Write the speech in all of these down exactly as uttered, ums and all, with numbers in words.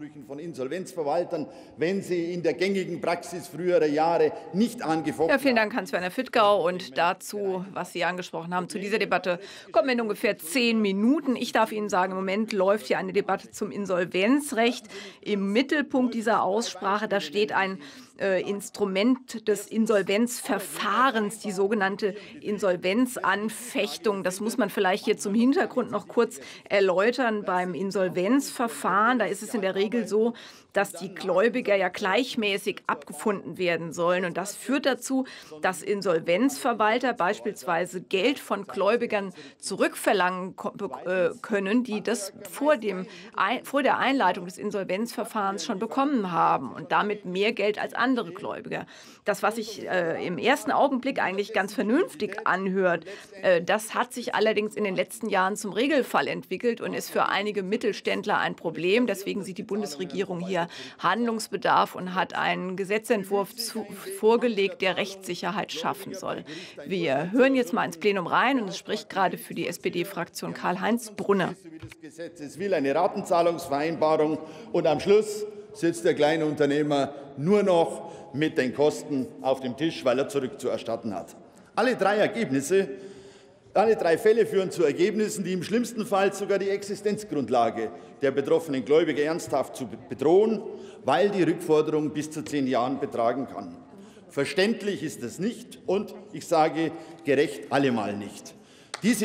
Ansprüchen von Insolvenzverwaltern, wenn sie in der gängigen Praxis früherer Jahre nicht angefochten haben. Ja, vielen Dank, Hans-Werner Fittgau. Und dazu, was Sie angesprochen haben, zu dieser Debatte kommen wir in ungefähr zehn Minuten. Ich darf Ihnen sagen, im Moment läuft hier eine Debatte zum Insolvenzrecht. Im Mittelpunkt dieser Aussprache, da steht ein äh, Instrument des Insolvenzverfahrens, die sogenannte Insolvenzanfechtung. Das muss man vielleicht hier zum Hintergrund noch kurz erläutern. Beim Insolvenzverfahren, da ist es in der Regel so, dass die Gläubiger ja gleichmäßig abgefunden werden sollen. Und das führt dazu, dass Insolvenzverwalter beispielsweise Geld von Gläubigern zurückverlangen können, die das vor, dem, vor der Einleitung des Insolvenzverfahrens schon bekommen haben und damit mehr Geld als andere Gläubiger. Das, was sich äh, im ersten Augenblick eigentlich ganz vernünftig anhört, äh, das hat sich allerdings in den letzten Jahren zum Regelfall entwickelt und ist für einige Mittelständler ein Problem. Deswegen sieht die Bundesregierung hier Handlungsbedarf und hat einen Gesetzentwurf zu, vorgelegt, der Rechtssicherheit schaffen soll. Wir hören jetzt mal ins Plenum rein und es spricht gerade für die S P D-Fraktion Karl-Heinz Brunner. Das Gesetz will eine Ratenzahlungsvereinbarung und am Schluss sitzt der kleine Unternehmer nur noch mit den Kosten auf dem Tisch, weil er zurückzuerstatten hat. Alle drei Ergebnisse, alle drei Fälle führen zu Ergebnissen, die im schlimmsten Fall sogar die Existenzgrundlage der betroffenen Gläubiger ernsthaft zu bedrohen, weil die Rückforderung bis zu zehn Jahren betragen kann. Verständlich ist es nicht und, ich sage, gerecht allemal nicht. Diese,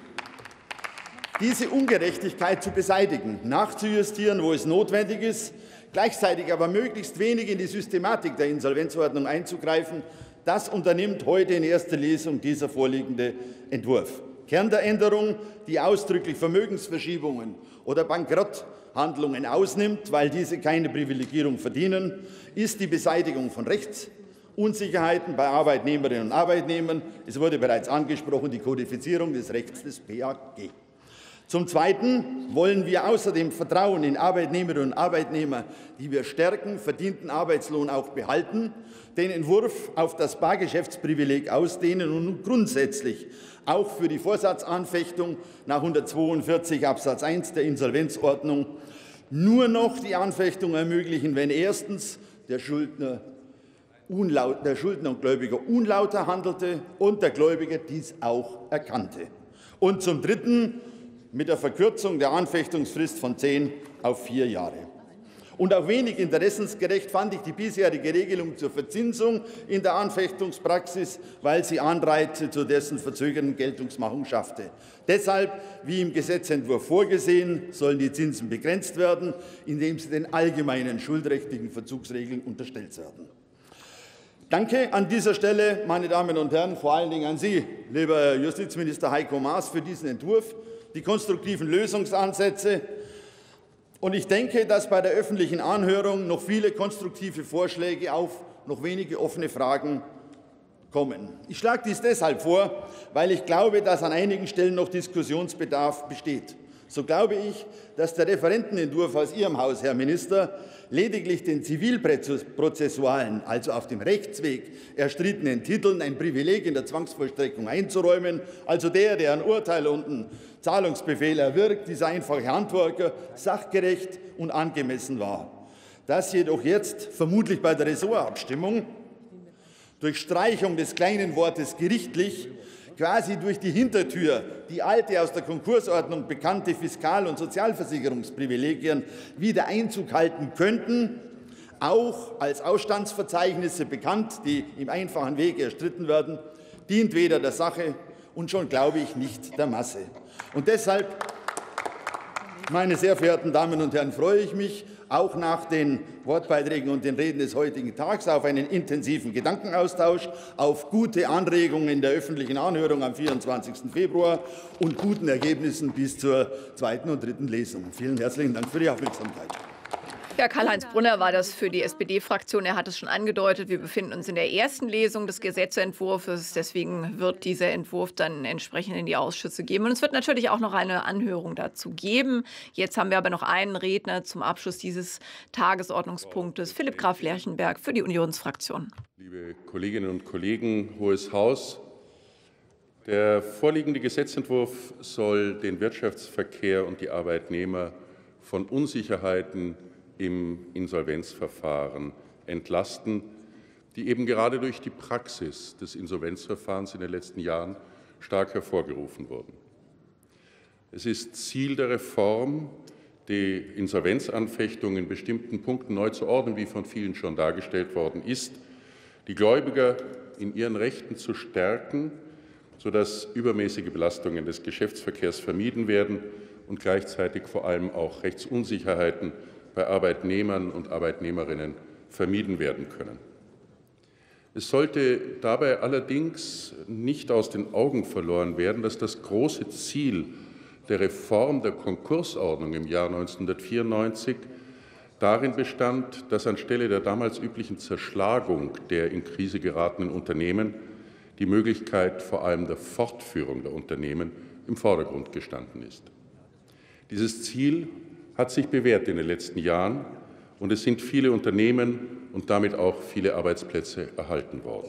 diese Ungerechtigkeit zu beseitigen, nachzujustieren, wo es notwendig ist, gleichzeitig aber möglichst wenig in die Systematik der Insolvenzordnung einzugreifen, das unternimmt heute in erster Lesung dieser vorliegende Entwurf. Kern der Änderung, die ausdrücklich Vermögensverschiebungen oder Bankrotthandlungen ausnimmt, weil diese keine Privilegierung verdienen, ist die Beseitigung von Rechtsunsicherheiten bei Arbeitnehmerinnen und Arbeitnehmern. Es wurde bereits angesprochen, die Kodifizierung des Rechts des B A G. Zum Zweiten wollen wir außerdem Vertrauen in Arbeitnehmerinnen und Arbeitnehmer, die wir stärken, verdienten Arbeitslohn auch behalten, den Entwurf auf das Bargeschäftsprivileg ausdehnen und nun grundsätzlich auch für die Vorsatzanfechtung nach hundertzweiundvierzig Absatz eins der Insolvenzordnung nur noch die Anfechtung ermöglichen, wenn erstens der Schuldner, unlaut, der Schuldner und Gläubiger unlauter handelte und der Gläubiger dies auch erkannte. Und zum Dritten mit der Verkürzung der Anfechtungsfrist von zehn auf vier Jahre. Und auch wenig interessensgerecht fand ich die bisherige Regelung zur Verzinsung in der Anfechtungspraxis, weil sie Anreize zu dessen verzögerten Geltungsmachung schaffte. Deshalb, wie im Gesetzentwurf vorgesehen, sollen die Zinsen begrenzt werden, indem sie den allgemeinen schuldrechtlichen Verzugsregeln unterstellt werden. Danke an dieser Stelle, meine Damen und Herren, vor allen Dingen an Sie, lieber Justizminister Heiko Maas, für diesen Entwurf, die konstruktiven Lösungsansätze. Und ich denke, dass bei der öffentlichen Anhörung noch viele konstruktive Vorschläge auf noch wenige offene Fragen kommen. Ich schlage dies deshalb vor, weil ich glaube, dass an einigen Stellen noch Diskussionsbedarf besteht. So glaube ich, dass der Referentenentwurf aus Ihrem Haus, Herr Minister, lediglich den zivilprozessualen, also auf dem Rechtsweg erstrittenen Titeln ein Privileg in der Zwangsvollstreckung einzuräumen, also der, der ein Urteil und einen Zahlungsbefehl erwirkt, dieser einfache Handwerker, sachgerecht und angemessen war. Das jedoch jetzt, vermutlich bei der Ressortabstimmung, durch Streichung des kleinen Wortes gerichtlich, quasi durch die Hintertür die alte, aus der Konkursordnung bekannte Fiskal- und Sozialversicherungsprivilegien wieder Einzug halten könnten, auch als Ausstandsverzeichnisse bekannt, die im einfachen Weg erstritten werden, dient weder der Sache und schon, glaube ich, nicht der Masse. Und deshalb, meine sehr verehrten Damen und Herren, freue ich mich, auch nach den Wortbeiträgen und den Reden des heutigen Tages auf einen intensiven Gedankenaustausch, auf gute Anregungen in der öffentlichen Anhörung am vierundzwanzigsten Februar und guten Ergebnissen bis zur zweiten und dritten Lesung. Vielen herzlichen Dank für die Aufmerksamkeit. Ja, Karl-Heinz Brunner war das für die S P D-Fraktion. Er hat es schon angedeutet. Wir befinden uns in der ersten Lesung des Gesetzentwurfs. Deswegen wird dieser Entwurf dann entsprechend in die Ausschüsse gehen. Und es wird natürlich auch noch eine Anhörung dazu geben. Jetzt haben wir aber noch einen Redner zum Abschluss dieses Tagesordnungspunktes. Philipp Graf Lerchenberg für die Unionsfraktion. Liebe Kolleginnen und Kollegen, Hohes Haus, der vorliegende Gesetzentwurf soll den Wirtschaftsverkehr und die Arbeitnehmer von Unsicherheiten im Insolvenzverfahren entlasten, die eben gerade durch die Praxis des Insolvenzverfahrens in den letzten Jahren stark hervorgerufen wurden. Es ist Ziel der Reform, die Insolvenzanfechtung in bestimmten Punkten neu zu ordnen, wie von vielen schon dargestellt worden ist, die Gläubiger in ihren Rechten zu stärken, sodass übermäßige Belastungen des Geschäftsverkehrs vermieden werden und gleichzeitig vor allem auch Rechtsunsicherheiten bei Arbeitnehmern und Arbeitnehmerinnen vermieden werden können. Es sollte dabei allerdings nicht aus den Augen verloren werden, dass das große Ziel der Reform der Konkursordnung im Jahr neunzehnhundertvierundneunzig darin bestand, dass anstelle der damals üblichen Zerschlagung der in Krise geratenen Unternehmen die Möglichkeit vor allem der Fortführung der Unternehmen im Vordergrund gestanden ist. Dieses Ziel hat sich bewährt in den letzten Jahren, und es sind viele Unternehmen und damit auch viele Arbeitsplätze erhalten worden.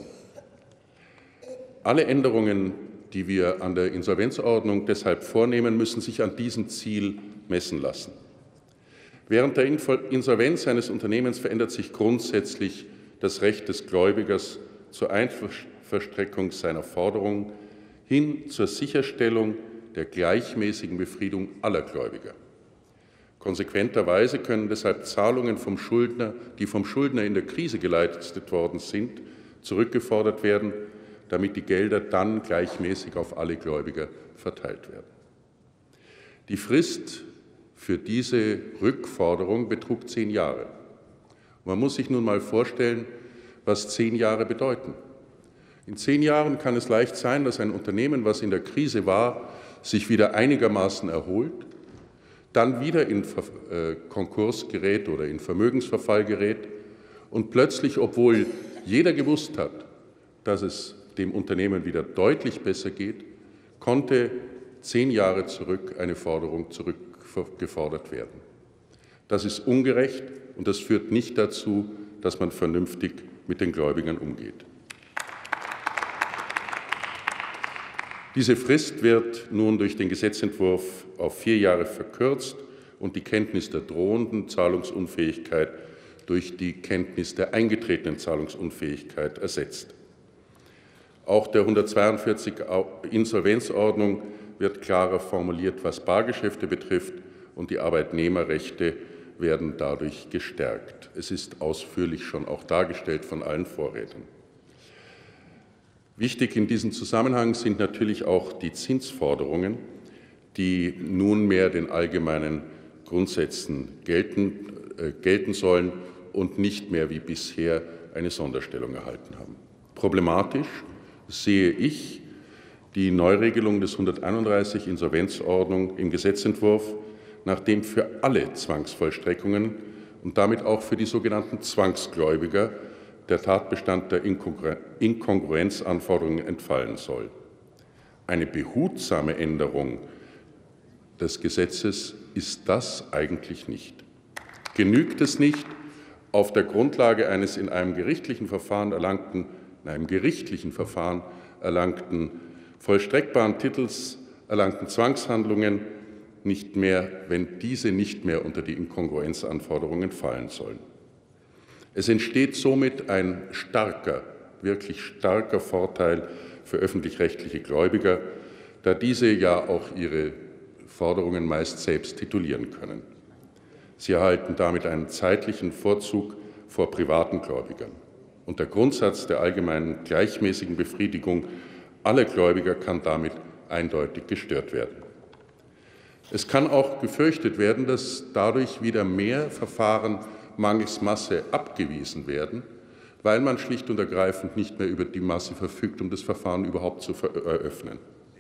Alle Änderungen, die wir an der Insolvenzordnung deshalb vornehmen, müssen sich an diesem Ziel messen lassen. Während der Insolvenz eines Unternehmens verändert sich grundsätzlich das Recht des Gläubigers zur Einverstreckung seiner Forderungen hin zur Sicherstellung der gleichmäßigen Befriedung aller Gläubiger. Konsequenterweise können deshalb Zahlungen vom Schuldner, die vom Schuldner in der Krise geleistet worden sind, zurückgefordert werden, damit die Gelder dann gleichmäßig auf alle Gläubiger verteilt werden. Die Frist für diese Rückforderung betrug zehn Jahre. Man muss sich nun mal vorstellen, was zehn Jahre bedeuten. In zehn Jahren kann es leicht sein, dass ein Unternehmen, was in der Krise war, sich wieder einigermaßen erholt, dann wieder in Konkurs gerät oder in Vermögensverfall gerät und plötzlich, obwohl jeder gewusst hat, dass es dem Unternehmen wieder deutlich besser geht, konnte zehn Jahre zurück eine Forderung zurückgefordert werden. Das ist ungerecht und das führt nicht dazu, dass man vernünftig mit den Gläubigern umgeht. Diese Frist wird nun durch den Gesetzentwurf auf vier Jahre verkürzt und die Kenntnis der drohenden Zahlungsunfähigkeit durch die Kenntnis der eingetretenen Zahlungsunfähigkeit ersetzt. Auch der hundertzweiundvierzig Insolvenzordnung wird klarer formuliert, was Bargeschäfte betrifft, und die Arbeitnehmerrechte werden dadurch gestärkt. Es ist ausführlich schon auch dargestellt von allen Vorrednern. Wichtig in diesem Zusammenhang sind natürlich auch die Zinsforderungen, die nunmehr den allgemeinen Grundsätzen gelten, äh, gelten sollen und nicht mehr wie bisher eine Sonderstellung erhalten haben. Problematisch sehe ich die Neuregelung des hunderteinunddreißig Insolvenzordnung im Gesetzentwurf, nachdem für alle Zwangsvollstreckungen und damit auch für die sogenannten Zwangsgläubiger der Tatbestand der Inkongruenzanforderungen entfallen soll. Eine behutsame Änderung des Gesetzes ist das eigentlich nicht. Genügt es nicht, auf der Grundlage eines in einem gerichtlichen Verfahren erlangten, in einem gerichtlichen Verfahren erlangten vollstreckbaren Titels erlangten Zwangshandlungen nicht mehr, wenn diese nicht mehr unter die Inkongruenzanforderungen fallen sollen. Es entsteht somit ein starker, wirklich starker Vorteil für öffentlich-rechtliche Gläubiger, da diese ja auch ihre Forderungen meist selbst titulieren können. Sie erhalten damit einen zeitlichen Vorzug vor privaten Gläubigern. Und der Grundsatz der allgemeinen gleichmäßigen Befriedigung aller Gläubiger kann damit eindeutig gestört werden. Es kann auch gefürchtet werden, dass dadurch wieder mehr Verfahren mangels Masse abgewiesen werden, weil man schlicht und ergreifend nicht mehr über die Masse verfügt, um das Verfahren überhaupt zu eröffnen.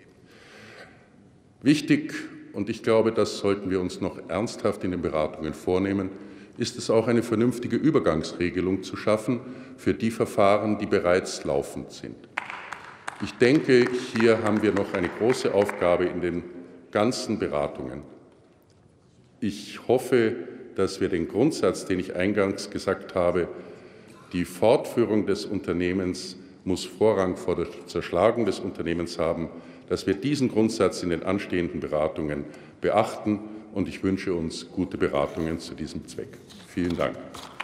Wichtig, und ich glaube, das sollten wir uns noch ernsthaft in den Beratungen vornehmen, ist es auch, eine vernünftige Übergangsregelung zu schaffen für die Verfahren, die bereits laufend sind. Ich denke, hier haben wir noch eine große Aufgabe in den ganzen Beratungen. Ich hoffe, dass wir den Grundsatz, den ich eingangs gesagt habe, die Fortführung des Unternehmens muss Vorrang vor der Zerschlagung des Unternehmens haben, dass wir diesen Grundsatz in den anstehenden Beratungen beachten und ich wünsche uns gute Beratungen zu diesem Zweck. Vielen Dank.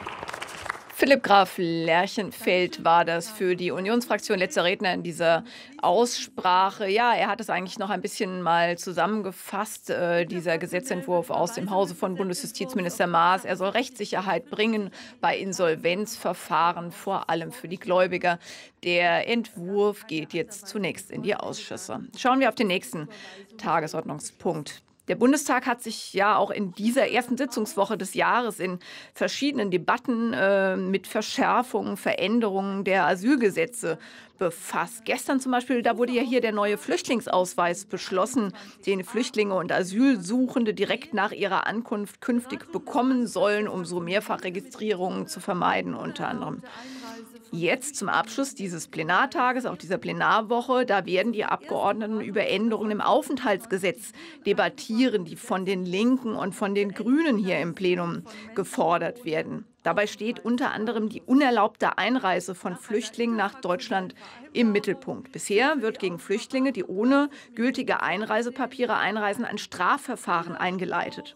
Philipp Graf Lerchenfeld war das für die Unionsfraktion, letzter Redner in dieser Aussprache. Ja, er hat es eigentlich noch ein bisschen mal zusammengefasst, äh, dieser Gesetzentwurf aus dem Hause von Bundesjustizminister Maas. Er soll Rechtssicherheit bringen bei Insolvenzverfahren, vor allem für die Gläubiger. Der Entwurf geht jetzt zunächst in die Ausschüsse. Schauen wir auf den nächsten Tagesordnungspunkt. Der Bundestag hat sich ja auch in dieser ersten Sitzungswoche des Jahres in verschiedenen Debatten äh, mit Verschärfungen, Veränderungen der Asylgesetze befasst. Gestern zum Beispiel, da wurde ja hier der neue Flüchtlingsausweis beschlossen, den Flüchtlinge und Asylsuchende direkt nach ihrer Ankunft künftig bekommen sollen, um so Mehrfachregistrierungen zu vermeiden, unter anderem. Jetzt zum Abschluss dieses Plenartages, auch dieser Plenarwoche, da werden die Abgeordneten über Änderungen im Aufenthaltsgesetz debattieren, die von den Linken und von den Grünen hier im Plenum gefordert werden. Dabei steht unter anderem die unerlaubte Einreise von Flüchtlingen nach Deutschland im Mittelpunkt. Bisher wird gegen Flüchtlinge, die ohne gültige Einreisepapiere einreisen, ein Strafverfahren eingeleitet.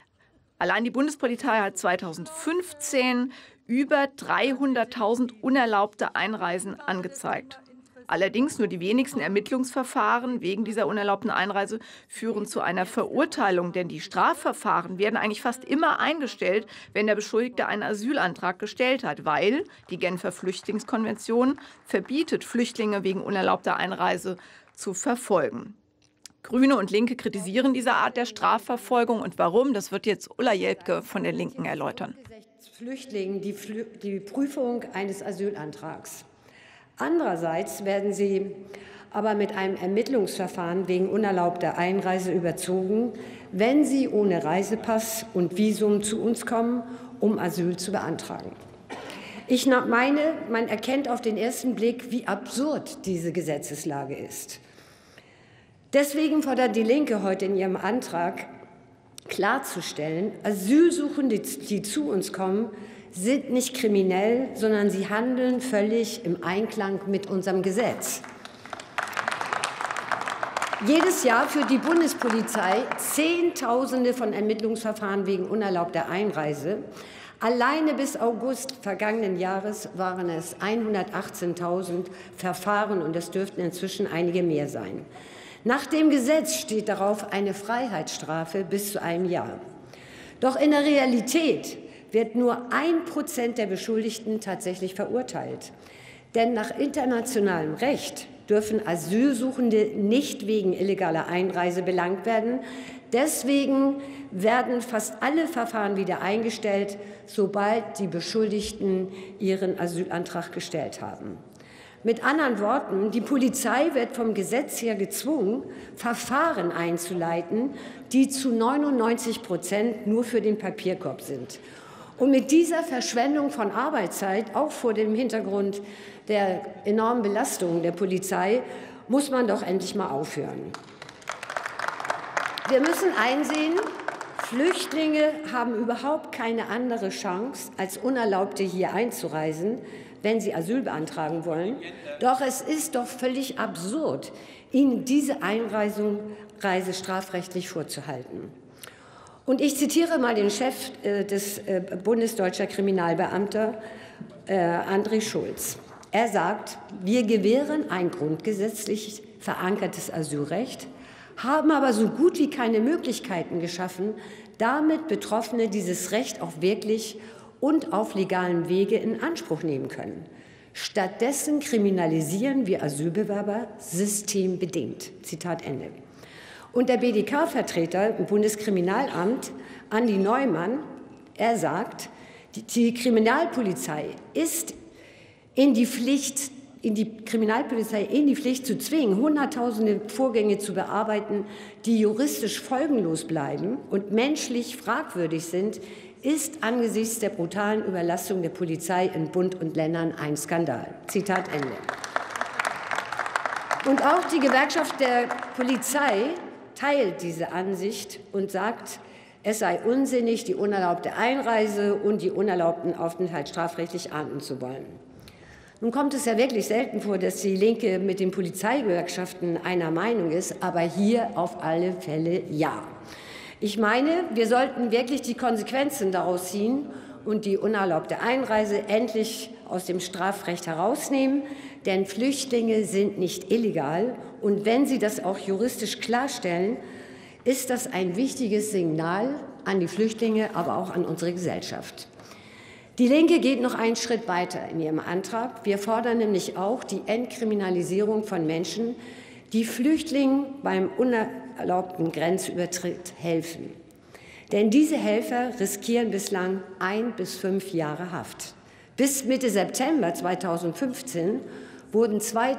Allein die Bundespolizei hat zweitausendfünfzehn über dreihunderttausend unerlaubte Einreisen angezeigt. Allerdings nur die wenigsten Ermittlungsverfahren wegen dieser unerlaubten Einreise führen zu einer Verurteilung, denn die Strafverfahren werden eigentlich fast immer eingestellt, wenn der Beschuldigte einen Asylantrag gestellt hat, weil die Genfer Flüchtlingskonvention verbietet, Flüchtlinge wegen unerlaubter Einreise zu verfolgen. Grüne und Linke kritisieren diese Art der Strafverfolgung. Und warum, das wird jetzt Ulla Jelpke von den Linken erläutern. Flüchtlingen die, Flü die Prüfung eines Asylantrags. Andererseits werden sie aber mit einem Ermittlungsverfahren wegen unerlaubter Einreise überzogen, wenn sie ohne Reisepass und Visum zu uns kommen, um Asyl zu beantragen. Ich meine, man erkennt auf den ersten Blick, wie absurd diese Gesetzeslage ist. Deswegen fordert die Linke heute in ihrem Antrag, klarzustellen, Asylsuchende, die zu uns kommen, sind nicht kriminell, sondern sie handeln völlig im Einklang mit unserem Gesetz. Jedes Jahr führt die Bundespolizei Zehntausende von Ermittlungsverfahren wegen unerlaubter Einreise. Alleine bis August vergangenen Jahres waren es hundertachtzehntausend Verfahren, und es dürften inzwischen einige mehr sein. Nach dem Gesetz steht darauf eine Freiheitsstrafe bis zu einem Jahr. Doch in der Realität wird nur ein Prozent der Beschuldigten tatsächlich verurteilt. Denn nach internationalem Recht dürfen Asylsuchende nicht wegen illegaler Einreise belangt werden. Deswegen werden fast alle Verfahren wieder eingestellt, sobald die Beschuldigten ihren Asylantrag gestellt haben. Mit anderen Worten, die Polizei wird vom Gesetz her gezwungen, Verfahren einzuleiten, die zu neunundneunzig Prozent nur für den Papierkorb sind. Und mit dieser Verschwendung von Arbeitszeit, auch vor dem Hintergrund der enormen Belastung der Polizei, muss man doch endlich mal aufhören. Wir müssen einsehen, Flüchtlinge haben überhaupt keine andere Chance, als Unerlaubte hier einzureisen, wenn sie Asyl beantragen wollen. Doch es ist doch völlig absurd, ihnen diese Einreise strafrechtlich vorzuhalten. Und ich zitiere mal den Chef äh, des äh, Bundesdeutscher Kriminalbeamter, äh, André Schulz. Er sagt, wir gewähren ein grundgesetzlich verankertes Asylrecht, haben aber so gut wie keine Möglichkeiten geschaffen, damit Betroffene dieses Recht auch wirklich und auf legalem Wege in Anspruch nehmen können. Stattdessen kriminalisieren wir Asylbewerber systembedingt. Zitat Ende. Und der B D K-Vertreter im Bundeskriminalamt, Andi Neumann, er sagt, die, die Kriminalpolizei ist in die Pflicht, in die Kriminalpolizei in die Pflicht zu zwingen, hunderttausende Vorgänge zu bearbeiten, die juristisch folgenlos bleiben und menschlich fragwürdig sind, ist angesichts der brutalen Überlastung der Polizei in Bund und Ländern ein Skandal. Zitat Ende. Und auch die Gewerkschaft der Polizei teilt diese Ansicht und sagt, es sei unsinnig, die unerlaubte Einreise und die unerlaubten Aufenthalt strafrechtlich ahnden zu wollen. Nun kommt es ja wirklich selten vor, dass die Linke mit den Polizeigewerkschaften einer Meinung ist, aber hier auf alle Fälle ja. Ich meine, wir sollten wirklich die Konsequenzen daraus ziehen und die unerlaubte Einreise endlich aus dem Strafrecht herausnehmen, denn Flüchtlinge sind nicht illegal. Und wenn Sie das auch juristisch klarstellen, ist das ein wichtiges Signal an die Flüchtlinge, aber auch an unsere Gesellschaft. Die Linke geht noch einen Schritt weiter in ihrem Antrag. Wir fordern nämlich auch die Entkriminalisierung von Menschen, die Flüchtlingen beim unerlaubten Grenzübertritt helfen. Denn diese Helfer riskieren bislang ein bis fünf Jahre Haft. Bis Mitte September zweitausendfünfzehn wurden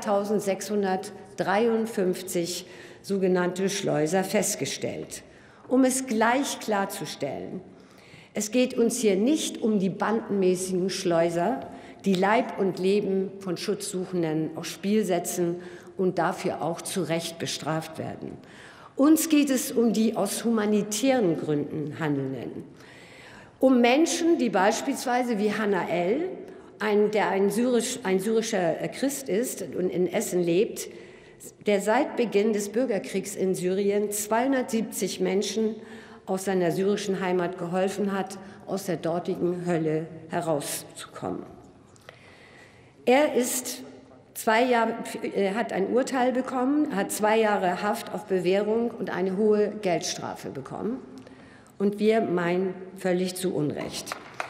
zweitausendsechshundertdreiundfünfzig sogenannte Schleuser festgestellt. Um es gleich klarzustellen: Es geht uns hier nicht um die bandenmäßigen Schleuser, die Leib und Leben von Schutzsuchenden aufs Spiel setzen und dafür auch zu Recht bestraft werden. Uns geht es um die aus humanitären Gründen Handelnden, um Menschen, die beispielsweise wie Hannah L., ein, der ein, syrisch, ein syrischer Christ ist und in Essen lebt, der seit Beginn des Bürgerkriegs in Syrien zweihundertsiebzig Menschen aus seiner syrischen Heimat geholfen hat, aus der dortigen Hölle herauszukommen. Er ist zwei Jahre, er hat ein Urteil bekommen, hat zwei Jahre Haft auf Bewährung und eine hohe Geldstrafe bekommen. Und wir meinen völlig zu Unrecht.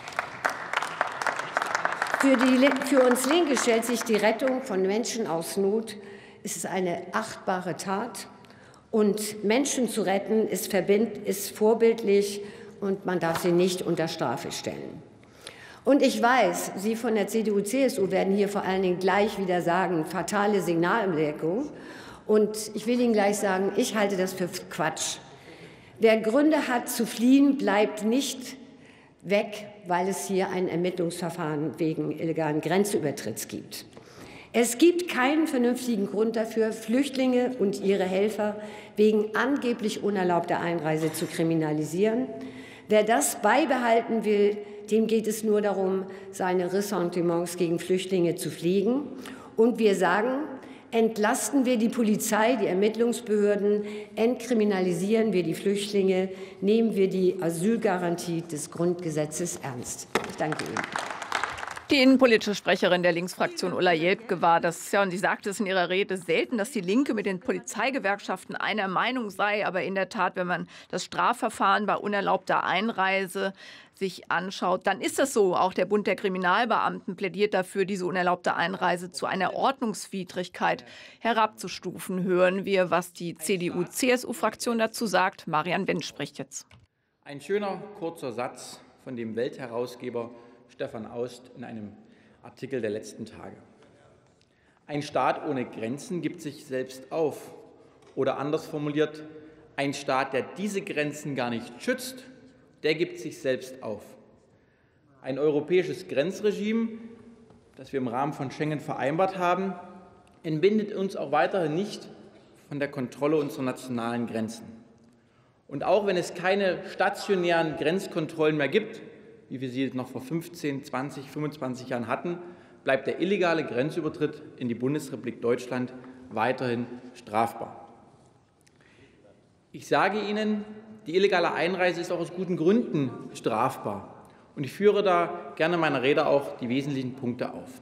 Für, die, für uns Linke stellt sich die Rettung von Menschen aus Not. Es ist eine achtbare Tat. Und Menschen zu retten ist, verbind, ist vorbildlich und man darf sie nicht unter Strafe stellen. Und ich weiß, Sie von der C D U C S U werden hier vor allen Dingen gleich wieder sagen, fatale Signalwirkung. Und ich will Ihnen gleich sagen, ich halte das für Quatsch. Wer Gründe hat zu fliehen, bleibt nicht weg, weil es hier ein Ermittlungsverfahren wegen illegalen Grenzübertritts gibt. Es gibt keinen vernünftigen Grund dafür, Flüchtlinge und ihre Helfer wegen angeblich unerlaubter Einreise zu kriminalisieren. Wer das beibehalten will, dem geht es nur darum, seine Ressentiments gegen Flüchtlinge zu pflegen. Und wir sagen, entlasten wir die Polizei, die Ermittlungsbehörden, entkriminalisieren wir die Flüchtlinge, nehmen wir die Asylgarantie des Grundgesetzes ernst. Ich danke Ihnen. Die innenpolitische Sprecherin der Linksfraktion Ulla Jelpke war das, ja, und sie sagte es in ihrer Rede selten, dass die Linke mit den Polizeigewerkschaften einer Meinung sei. Aber in der Tat, wenn man das Strafverfahren bei unerlaubter Einreise sich anschaut, dann ist das so. Auch der Bund der Kriminalbeamten plädiert dafür, diese unerlaubte Einreise zu einer Ordnungswidrigkeit herabzustufen. Hören wir, was die C D U C S U-Fraktion dazu sagt. Marian Wendt spricht jetzt. Ein schöner, kurzer Satz von dem Weltherausgeber Stefan Aust in einem Artikel der letzten Tage. Ein Staat ohne Grenzen gibt sich selbst auf. Oder anders formuliert, ein Staat, der diese Grenzen gar nicht schützt, der gibt sich selbst auf. Ein europäisches Grenzregime, das wir im Rahmen von Schengen vereinbart haben, entbindet uns auch weiterhin nicht von der Kontrolle unserer nationalen Grenzen. Und auch wenn es keine stationären Grenzkontrollen mehr gibt, wie wir sie noch vor fünfzehn, zwanzig, fünfundzwanzig Jahren hatten, bleibt der illegale Grenzübertritt in die Bundesrepublik Deutschland weiterhin strafbar. Ich sage Ihnen, die illegale Einreise ist auch aus guten Gründen strafbar. Und ich führe da gerne in meiner Rede auch die wesentlichen Punkte auf.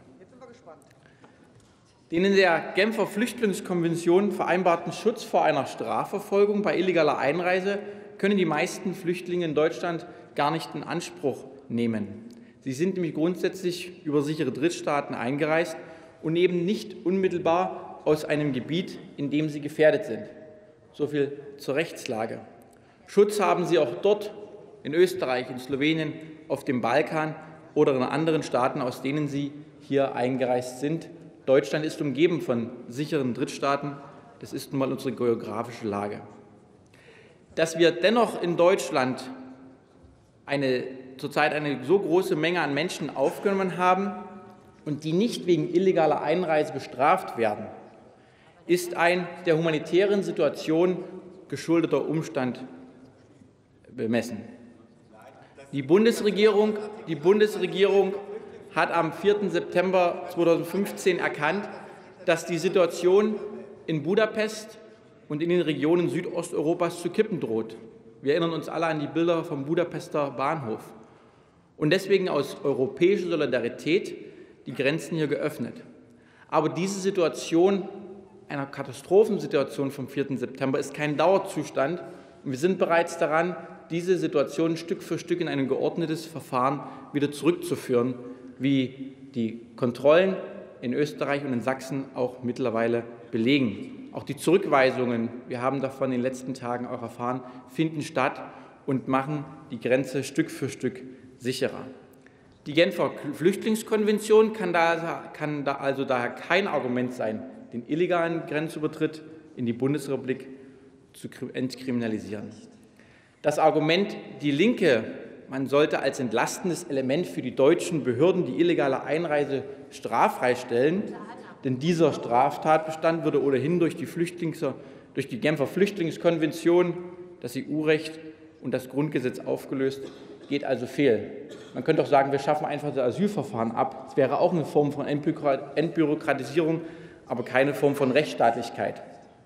Den in der Genfer Flüchtlingskonvention vereinbarten Schutz vor einer Strafverfolgung bei illegaler Einreise können die meisten Flüchtlinge in Deutschland gar nicht in Anspruch nehmen. Sie sind nämlich grundsätzlich über sichere Drittstaaten eingereist und eben nicht unmittelbar aus einem Gebiet, in dem sie gefährdet sind. So viel zur Rechtslage. Schutz haben sie auch dort, in Österreich, in Slowenien, auf dem Balkan oder in anderen Staaten, aus denen sie hier eingereist sind. Deutschland ist umgeben von sicheren Drittstaaten. Das ist nun mal unsere geografische Lage. Dass wir dennoch in Deutschland eine, zurzeit eine so große Menge an Menschen aufgenommen haben und die nicht wegen illegaler Einreise bestraft werden, ist ein der humanitären Situation geschuldeter Umstand bemessen. Die Bundesregierung, die Bundesregierung hat am vierten September zweitausendfünfzehn erkannt, dass die Situation in Budapest und in den Regionen Südosteuropas zu kippen droht. Wir erinnern uns alle an die Bilder vom Budapester Bahnhof. Und deswegen aus europäischer Solidarität die Grenzen hier geöffnet. Aber diese Situation, einer Katastrophensituation vom vierten September, ist kein Dauerzustand. Und wir sind bereits daran, diese Situation Stück für Stück in ein geordnetes Verfahren wieder zurückzuführen, wie die Kontrollen in Österreich und in Sachsen auch mittlerweile belegen. Auch die Zurückweisungen, wir haben davon in den letzten Tagen auch erfahren, finden statt und machen die Grenze Stück für Stück sicherer. Die Genfer Flüchtlingskonvention kann da, kann da also daher kein Argument sein, den illegalen Grenzübertritt in die Bundesrepublik zu entkriminalisieren. Das Argument, die Linke, man sollte als entlastendes Element für die deutschen Behörden die illegale Einreise straffrei stellen, denn dieser Straftatbestand würde ohnehin durch die, Flüchtlings-, durch die Genfer Flüchtlingskonvention, das E U-Recht und das Grundgesetz aufgelöst, geht also fehl. Man könnte auch sagen, wir schaffen einfach das Asylverfahren ab. Es wäre auch eine Form von Entbürokratisierung, aber keine Form von Rechtsstaatlichkeit.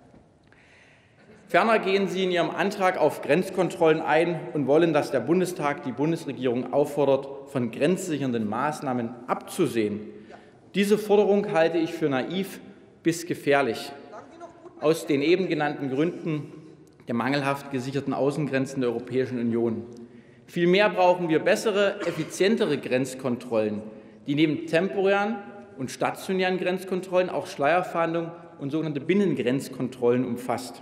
Ferner gehen Sie in Ihrem Antrag auf Grenzkontrollen ein und wollen, dass der Bundestag die Bundesregierung auffordert, von grenzsichernden Maßnahmen abzusehen. Diese Forderung halte ich für naiv bis gefährlich. Aus den eben genannten Gründen der mangelhaft gesicherten Außengrenzen der Europäischen Union. Vielmehr brauchen wir bessere, effizientere Grenzkontrollen, die neben temporären und stationären Grenzkontrollen auch Schleierfahndung und sogenannte Binnengrenzkontrollen umfasst.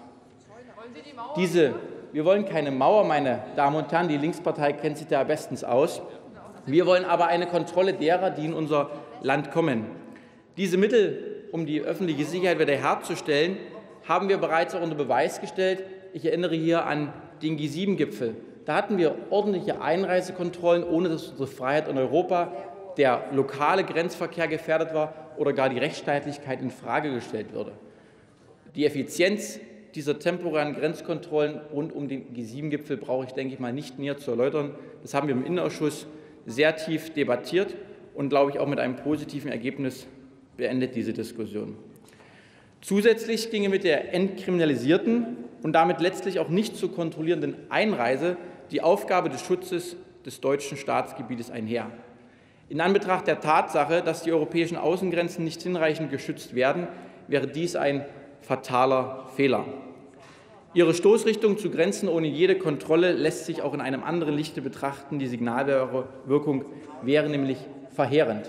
Diese, wir wollen keine Mauer, meine Damen und Herren, die Linkspartei kennt sich da bestens aus. Wir wollen aber eine Kontrolle derer, die in unser Land kommen. Diese Mittel, um die öffentliche Sicherheit wiederherzustellen, haben wir bereits auch unter Beweis gestellt. Ich erinnere hier an den G sieben Gipfel. Da hatten wir ordentliche Einreisekontrollen, ohne dass unsere Freiheit in Europa, der lokale Grenzverkehr gefährdet war oder gar die Rechtsstaatlichkeit in Frage gestellt würde. Die Effizienz dieser temporären Grenzkontrollen rund um den G sieben Gipfel brauche ich, denke ich mal, nicht näher zu erläutern. Das haben wir im Innenausschuss sehr tief debattiert und, glaube ich, auch mit einem positiven Ergebnis beendet diese Diskussion. Zusätzlich ginge mit der entkriminalisierten und damit letztlich auch nicht zu kontrollierenden Einreise die Aufgabe des Schutzes des deutschen Staatsgebietes einher. In Anbetracht der Tatsache, dass die europäischen Außengrenzen nicht hinreichend geschützt werden, wäre dies ein fataler Fehler. Ihre Stoßrichtung zu Grenzen ohne jede Kontrolle lässt sich auch in einem anderen Lichte betrachten. Die Signalwirkung wäre nämlich verheerend.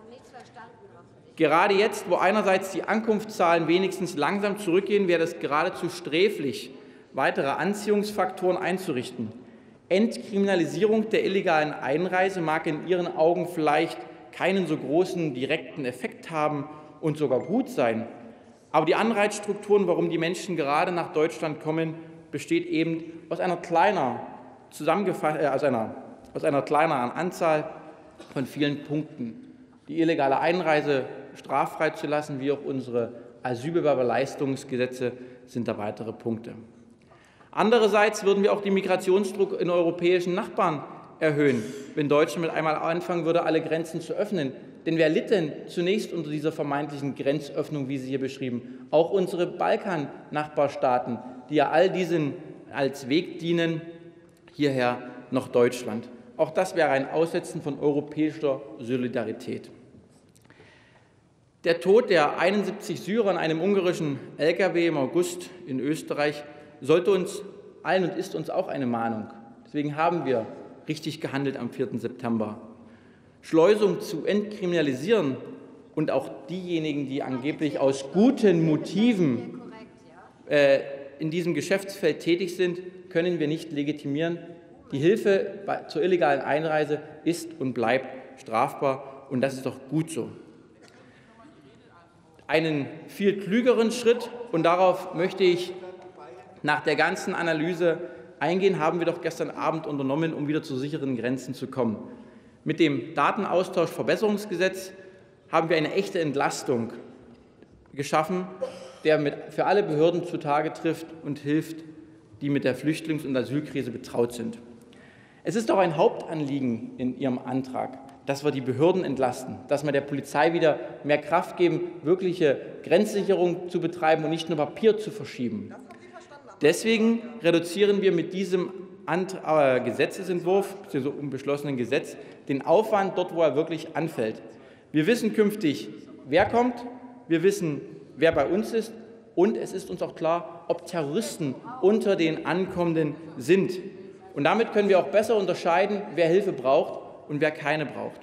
Gerade jetzt, wo einerseits die Ankunftszahlen wenigstens langsam zurückgehen, wäre es geradezu sträflich, weitere Anziehungsfaktoren einzurichten. Entkriminalisierung der illegalen Einreise mag in Ihren Augen vielleicht keinen so großen direkten Effekt haben und sogar gut sein. Aber die Anreizstrukturen, warum die Menschen gerade nach Deutschland kommen, besteht eben aus einer kleiner, zusammengefasst, äh, aus einer, aus einer kleineren Anzahl von vielen Punkten. Die illegale Einreise straffrei zu lassen, wie auch unsere Asylbewerberleistungsgesetze, sind da weitere Punkte. Andererseits würden wir auch den Migrationsdruck in europäischen Nachbarn erhöhen, wenn Deutschland mit einmal anfangen würde, alle Grenzen zu öffnen. Denn wer litt denn zunächst unter dieser vermeintlichen Grenzöffnung, wie Sie hier beschrieben? Auch unsere Balkan-Nachbarstaaten, die ja all diesen als Weg dienen, hierher nach Deutschland. Auch das wäre ein Aussetzen von europäischer Solidarität. Der Tod der einundsiebzig Syrer in einem ungarischen L K W im August in Österreich sollte uns allen und ist uns auch eine Mahnung. Deswegen haben wir richtig gehandelt am vierten September. Schleusung zu entkriminalisieren und auch diejenigen, die angeblich aus guten Motiven äh, in diesem Geschäftsfeld tätig sind, können wir nicht legitimieren. Die Hilfe bei, zur illegalen Einreise ist und bleibt strafbar, und das ist doch gut so. Einen viel klügeren Schritt, und darauf möchte ich nach der ganzen Analyse eingehen, haben wir doch gestern Abend unternommen, um wieder zu sicheren Grenzen zu kommen. Mit dem Datenaustauschverbesserungsgesetz haben wir eine echte Entlastung geschaffen, der mit, für alle Behörden zutage trifft und hilft, die mit der Flüchtlings- und Asylkrise betraut sind. Es ist auch ein Hauptanliegen in Ihrem Antrag, dass wir die Behörden entlasten, dass wir der Polizei wieder mehr Kraft geben, wirkliche Grenzsicherung zu betreiben und nicht nur Papier zu verschieben. Deswegen reduzieren wir mit diesem Gesetzesentwurf, bzw. um beschlossenen Gesetz, den Aufwand dort, wo er wirklich anfällt. Wir wissen künftig, wer kommt, wir wissen, wer bei uns ist, und es ist uns auch klar, ob Terroristen unter den Ankommenden sind. Und damit können wir auch besser unterscheiden, wer Hilfe braucht und wer keine braucht.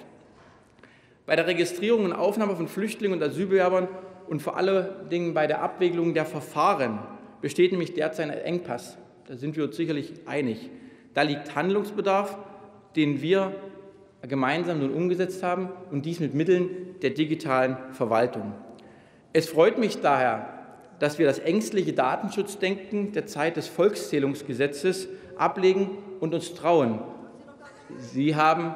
Bei der Registrierung und Aufnahme von Flüchtlingen und Asylbewerbern und vor allen Dingen bei der Abwicklung der Verfahren besteht nämlich derzeit ein Engpass. Da sind wir uns sicherlich einig. Da liegt Handlungsbedarf, den wir gemeinsam nun umgesetzt haben, und dies mit Mitteln der digitalen Verwaltung. Es freut mich daher, dass wir das ängstliche Datenschutzdenken der Zeit des Volkszählungsgesetzes ablegen und uns trauen. Sie haben,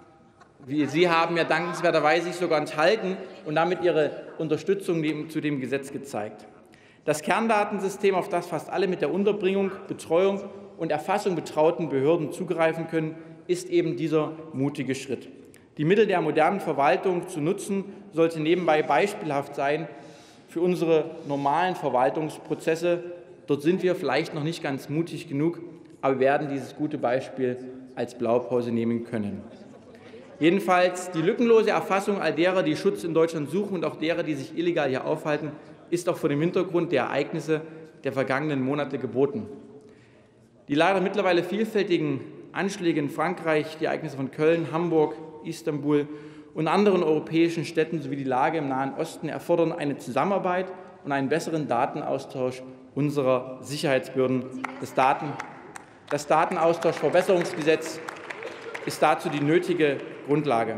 Sie haben ja dankenswerterweise sich sogar enthalten und damit Ihre Unterstützung zu dem Gesetz gezeigt. Das Kerndatensystem, auf das fast alle mit der Unterbringung, Betreuung und Erfassung betrauten Behörden zugreifen können, ist eben dieser mutige Schritt. Die Mittel der modernen Verwaltung zu nutzen, sollte nebenbei beispielhaft sein für unsere normalen Verwaltungsprozesse. Dort sind wir vielleicht noch nicht ganz mutig genug, aber wir werden dieses gute Beispiel als Blaupause nehmen können. Jedenfalls die lückenlose Erfassung all derer, die Schutz in Deutschland suchen, und auch derer, die sich illegal hier aufhalten, ist auch vor dem Hintergrund der Ereignisse der vergangenen Monate geboten. Die leider mittlerweile vielfältigen Anschläge in Frankreich, die Ereignisse von Köln, Hamburg, Istanbul und anderen europäischen Städten sowie die Lage im Nahen Osten erfordern eine Zusammenarbeit und einen besseren Datenaustausch unserer Sicherheitsbehörden. Das, Daten, das Datenaustauschverbesserungsgesetz ist dazu die nötige Grundlage.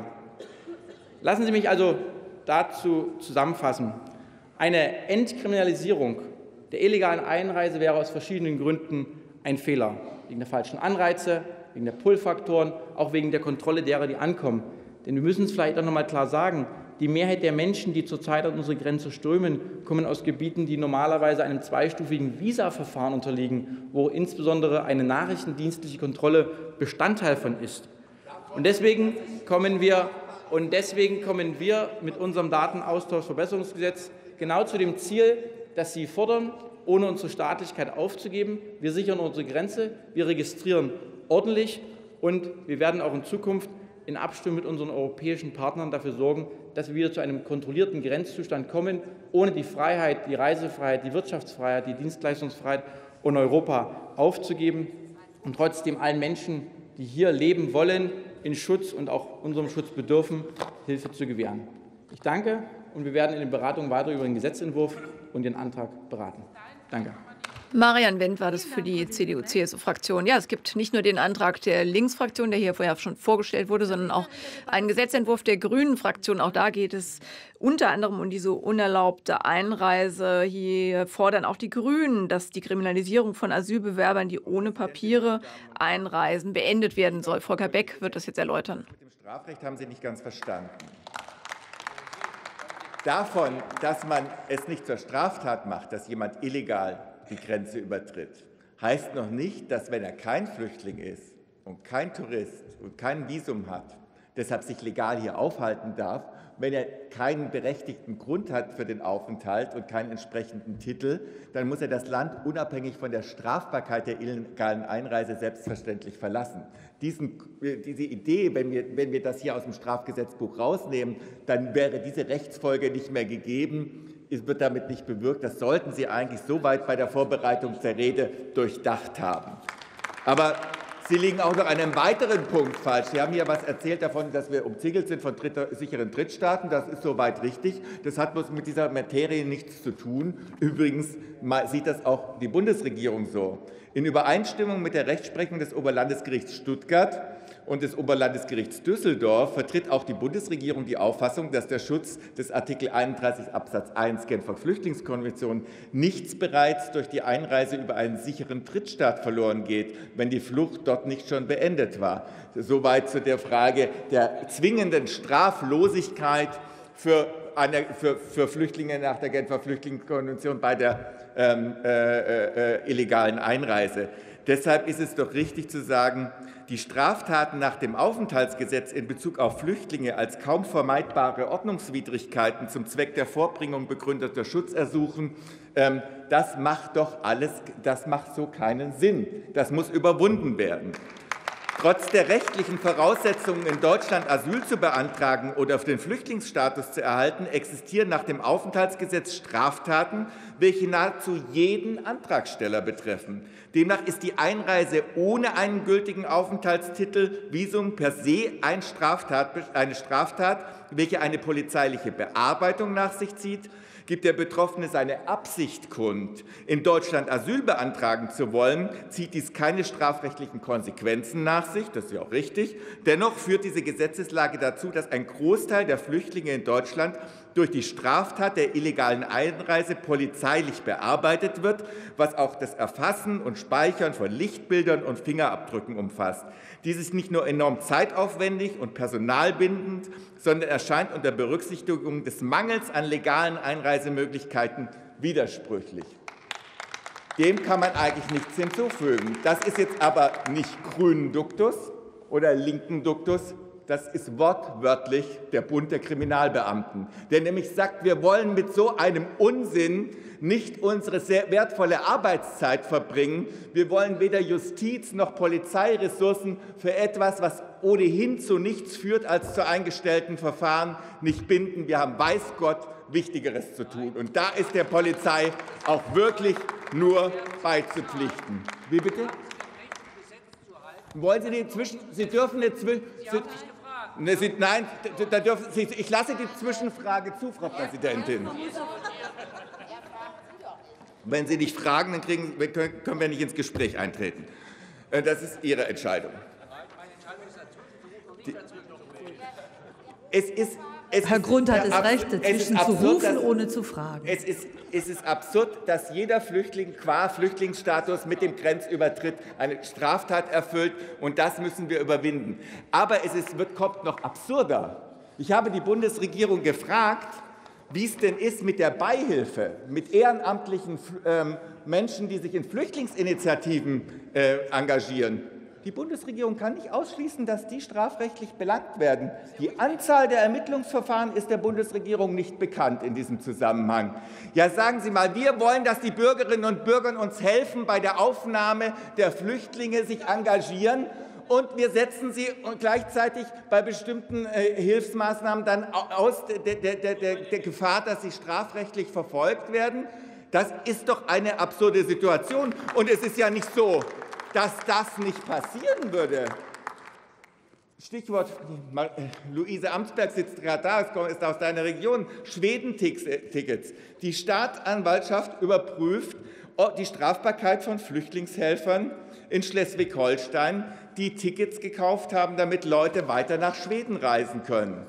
Lassen Sie mich also dazu zusammenfassen. Eine Entkriminalisierung der illegalen Einreise wäre aus verschiedenen Gründen ein Fehler. Wegen der falschen Anreize, wegen der Pull-Faktoren, auch wegen der Kontrolle derer, die ankommen. Denn wir müssen es vielleicht auch noch mal klar sagen, die Mehrheit der Menschen, die zurzeit an unsere Grenze strömen, kommen aus Gebieten, die normalerweise einem zweistufigen Visaverfahren unterliegen, wo insbesondere eine nachrichtendienstliche Kontrolle Bestandteil von ist. Und deswegen kommen wir, und deswegen kommen wir mit unserem Datenaustauschverbesserungsgesetz genau zu dem Ziel, das Sie fordern, ohne unsere Staatlichkeit aufzugeben. Wir sichern unsere Grenze, wir registrieren ordentlich, und wir werden auch in Zukunft in Abstimmung mit unseren europäischen Partnern dafür sorgen, dass wir wieder zu einem kontrollierten Grenzzustand kommen, ohne die Freiheit, die Reisefreiheit, die Wirtschaftsfreiheit, die Dienstleistungsfreiheit in Europa aufzugeben und trotzdem allen Menschen, die hier leben wollen, in Schutz und auch unserem Schutz bedürfen, Hilfe zu gewähren. Ich danke, und wir werden in den Beratungen weiter über den Gesetzentwurf und den Antrag beraten. Danke. Marian Wendt war das für die C D U C S U-Fraktion. Ja, es gibt nicht nur den Antrag der Linksfraktion, der hier vorher schon vorgestellt wurde, sondern auch einen Gesetzentwurf der Grünen-Fraktion. Auch da geht es unter anderem um diese unerlaubte Einreise. Hier fordern auch die Grünen, dass die Kriminalisierung von Asylbewerbern, die ohne Papiere einreisen, beendet werden soll. Volker Beck wird das jetzt erläutern. Mit dem Strafrecht haben Sie nicht ganz verstanden. Davon, dass man es nicht zur Straftat macht, dass jemand illegal die Grenze übertritt, heißt noch nicht, dass, wenn er kein Flüchtling ist und kein Tourist und kein Visum hat, deshalb sich legal hier aufhalten darf, wenn er keinen berechtigten Grund hat für den Aufenthalt und keinen entsprechenden Titel, dann muss er das Land unabhängig von der Strafbarkeit der illegalen Einreise selbstverständlich verlassen. Diesen, diese Idee, wenn wir, wenn wir das hier aus dem Strafgesetzbuch rausnehmen, dann wäre diese Rechtsfolge nicht mehr gegeben. Es wird damit nicht bewirkt. Das sollten Sie eigentlich so weit bei der Vorbereitung der Rede durchdacht haben. Aber Sie liegen auch noch an einem weiteren Punkt falsch. Sie haben hier was erzählt davon, dass wir umzingelt sind von dritter, sicheren Drittstaaten. Das ist soweit richtig. Das hat bloß mit dieser Materie nichts zu tun. Übrigens sieht das auch die Bundesregierung so. In Übereinstimmung mit der Rechtsprechung des Oberlandesgerichts Stuttgart und des Oberlandesgerichts Düsseldorf vertritt auch die Bundesregierung die Auffassung, dass der Schutz des Artikel einunddreißig Absatz eins Genfer Flüchtlingskonvention nichts bereits durch die Einreise über einen sicheren Drittstaat verloren geht, wenn die Flucht dort nicht schon beendet war. Soweit zu der Frage der zwingenden Straflosigkeit für, eine, für, für Flüchtlinge nach der Genfer Flüchtlingskonvention bei der ähm, äh, äh, illegalen Einreise. Deshalb ist es doch richtig zu sagen, die Straftaten nach dem Aufenthaltsgesetz in Bezug auf Flüchtlinge als kaum vermeidbare Ordnungswidrigkeiten zum Zweck der Vorbringung begründeter Schutzersuchen, ähm, das macht doch alles, das macht so keinen Sinn. Das muss überwunden werden. Trotz der rechtlichen Voraussetzungen, in Deutschland Asyl zu beantragen oder den Flüchtlingsstatus zu erhalten, existieren nach dem Aufenthaltsgesetz Straftaten, welche nahezu jeden Antragsteller betreffen. Demnach ist die Einreise ohne einen gültigen Aufenthaltstitel, Visum per se eine Straftat, eine Straftat, welche eine polizeiliche Bearbeitung nach sich zieht. Gibt der Betroffene seine Absicht kund, in Deutschland Asyl beantragen zu wollen, zieht dies keine strafrechtlichen Konsequenzen nach sich, das ist ja auch richtig. Dennoch führt diese Gesetzeslage dazu, dass ein Großteil der Flüchtlinge in Deutschland durch die Straftat der illegalen Einreise polizeilich bearbeitet wird, was auch das Erfassen und Speichern von Lichtbildern und Fingerabdrücken umfasst. Dies ist nicht nur enorm zeitaufwendig und personalbindend, sondern erscheint unter Berücksichtigung des Mangels an legalen Einreisemöglichkeiten widersprüchlich. Dem kann man eigentlich nichts hinzufügen. Das ist jetzt aber nicht grünen Duktus oder linken Duktus. Das ist wortwörtlich der Bund der Kriminalbeamten, der nämlich sagt, wir wollen mit so einem Unsinn nicht unsere sehr wertvolle Arbeitszeit verbringen. Wir wollen weder Justiz noch Polizeiressourcen für etwas, was ohnehin zu nichts führt als zu eingestellten Verfahren, nicht binden. Wir haben, weiß Gott, Wichtigeres zu tun. Und da ist der Polizei auch wirklich nur beizupflichten. Wie bitte? Wollen Sie die zwischen? Sie dürfen eine Zwischen. Ne, Sie, nein, da dürfen Sie, ich lasse die Zwischenfrage zu, Frau Präsidentin. Wenn Sie nicht fragen, dann kriegen, können wir nicht ins Gespräch eintreten. Das ist Ihre Entscheidung. Die, es ist, es Herr Grund hat ist, es recht, dazwischen zu rufen, ohne zu fragen. Es ist, es ist absurd, dass jeder Flüchtling qua Flüchtlingsstatus mit dem Grenzübertritt eine Straftat erfüllt, und das müssen wir überwinden. Aber es ist, wird, kommt noch absurder. Ich habe die Bundesregierung gefragt, wie es denn ist mit der Beihilfe, mit ehrenamtlichen ähm, Menschen, die sich in Flüchtlingsinitiativen äh, engagieren. Die Bundesregierung kann nicht ausschließen, dass die strafrechtlich belangt werden. Die Anzahl der Ermittlungsverfahren ist der Bundesregierung nicht bekannt in diesem Zusammenhang. Ja, sagen Sie mal, wir wollen, dass die Bürgerinnen und Bürger uns helfen bei der Aufnahme der Flüchtlinge, sich engagieren. Und wir setzen sie gleichzeitig bei bestimmten äh, Hilfsmaßnahmen dann aus der, der, der, der Gefahr, dass sie strafrechtlich verfolgt werden. Das ist doch eine absurde Situation. Und es ist ja nicht so, dass das nicht passieren würde. Stichwort, Luise Amsberg sitzt gerade da, ist aus deiner Region, Schweden-Tickets. Die Staatsanwaltschaft überprüft die Strafbarkeit von Flüchtlingshelfern in Schleswig-Holstein, die Tickets gekauft haben, damit Leute weiter nach Schweden reisen können.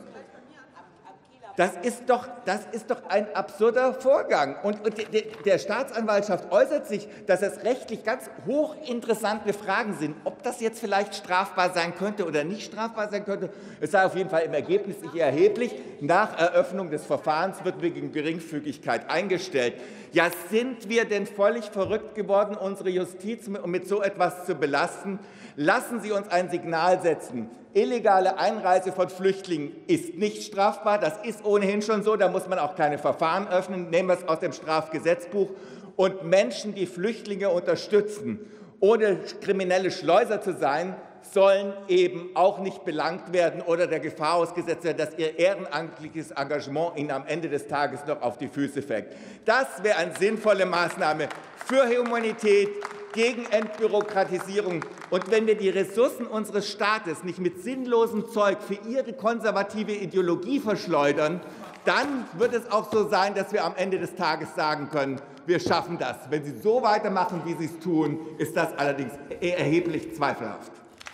Das ist doch, das ist doch ein absurder Vorgang. Und, und de, der Staatsanwaltschaft äußert sich, dass das rechtlich ganz hochinteressante Fragen sind. Ob das jetzt vielleicht strafbar sein könnte oder nicht strafbar sein könnte, es sei auf jeden Fall im Ergebnis nicht erheblich. Nach Eröffnung des Verfahrens wird wegen Geringfügigkeit eingestellt. Ja, sind wir denn völlig verrückt geworden, unsere Justiz mit so etwas zu belasten? Lassen Sie uns ein Signal setzen. Illegale Einreise von Flüchtlingen ist nicht strafbar. Das ist ohnehin schon so. Da muss man auch keine Verfahren öffnen. Nehmen wir es aus dem Strafgesetzbuch. Und Menschen, die Flüchtlinge unterstützen, ohne kriminelle Schleuser zu sein, sollen eben auch nicht belangt werden oder der Gefahr ausgesetzt werden, dass ihr ehrenamtliches Engagement ihnen am Ende des Tages noch auf die Füße fällt. Das wäre eine sinnvolle Maßnahme für Humanität, gegen Entbürokratisierung. Und wenn wir die Ressourcen unseres Staates nicht mit sinnlosem Zeug für ihre konservative Ideologie verschleudern, dann wird es auch so sein, dass wir am Ende des Tages sagen können, wir schaffen das. Wenn Sie so weitermachen, wie Sie es tun, ist das allerdings erheblich zweifelhaft.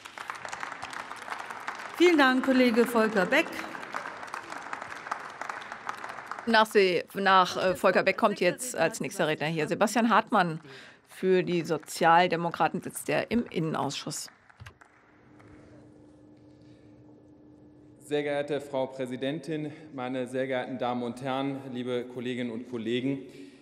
Vielen Dank, Kollege Volker Beck. Nach, Sie, nach äh, Volker Beck kommt jetzt als nächster Redner hier Sebastian Hartmann. Für die Sozialdemokraten sitzt er im Innenausschuss. Sehr geehrte Frau Präsidentin, meine sehr geehrten Damen und Herren, liebe Kolleginnen und Kollegen!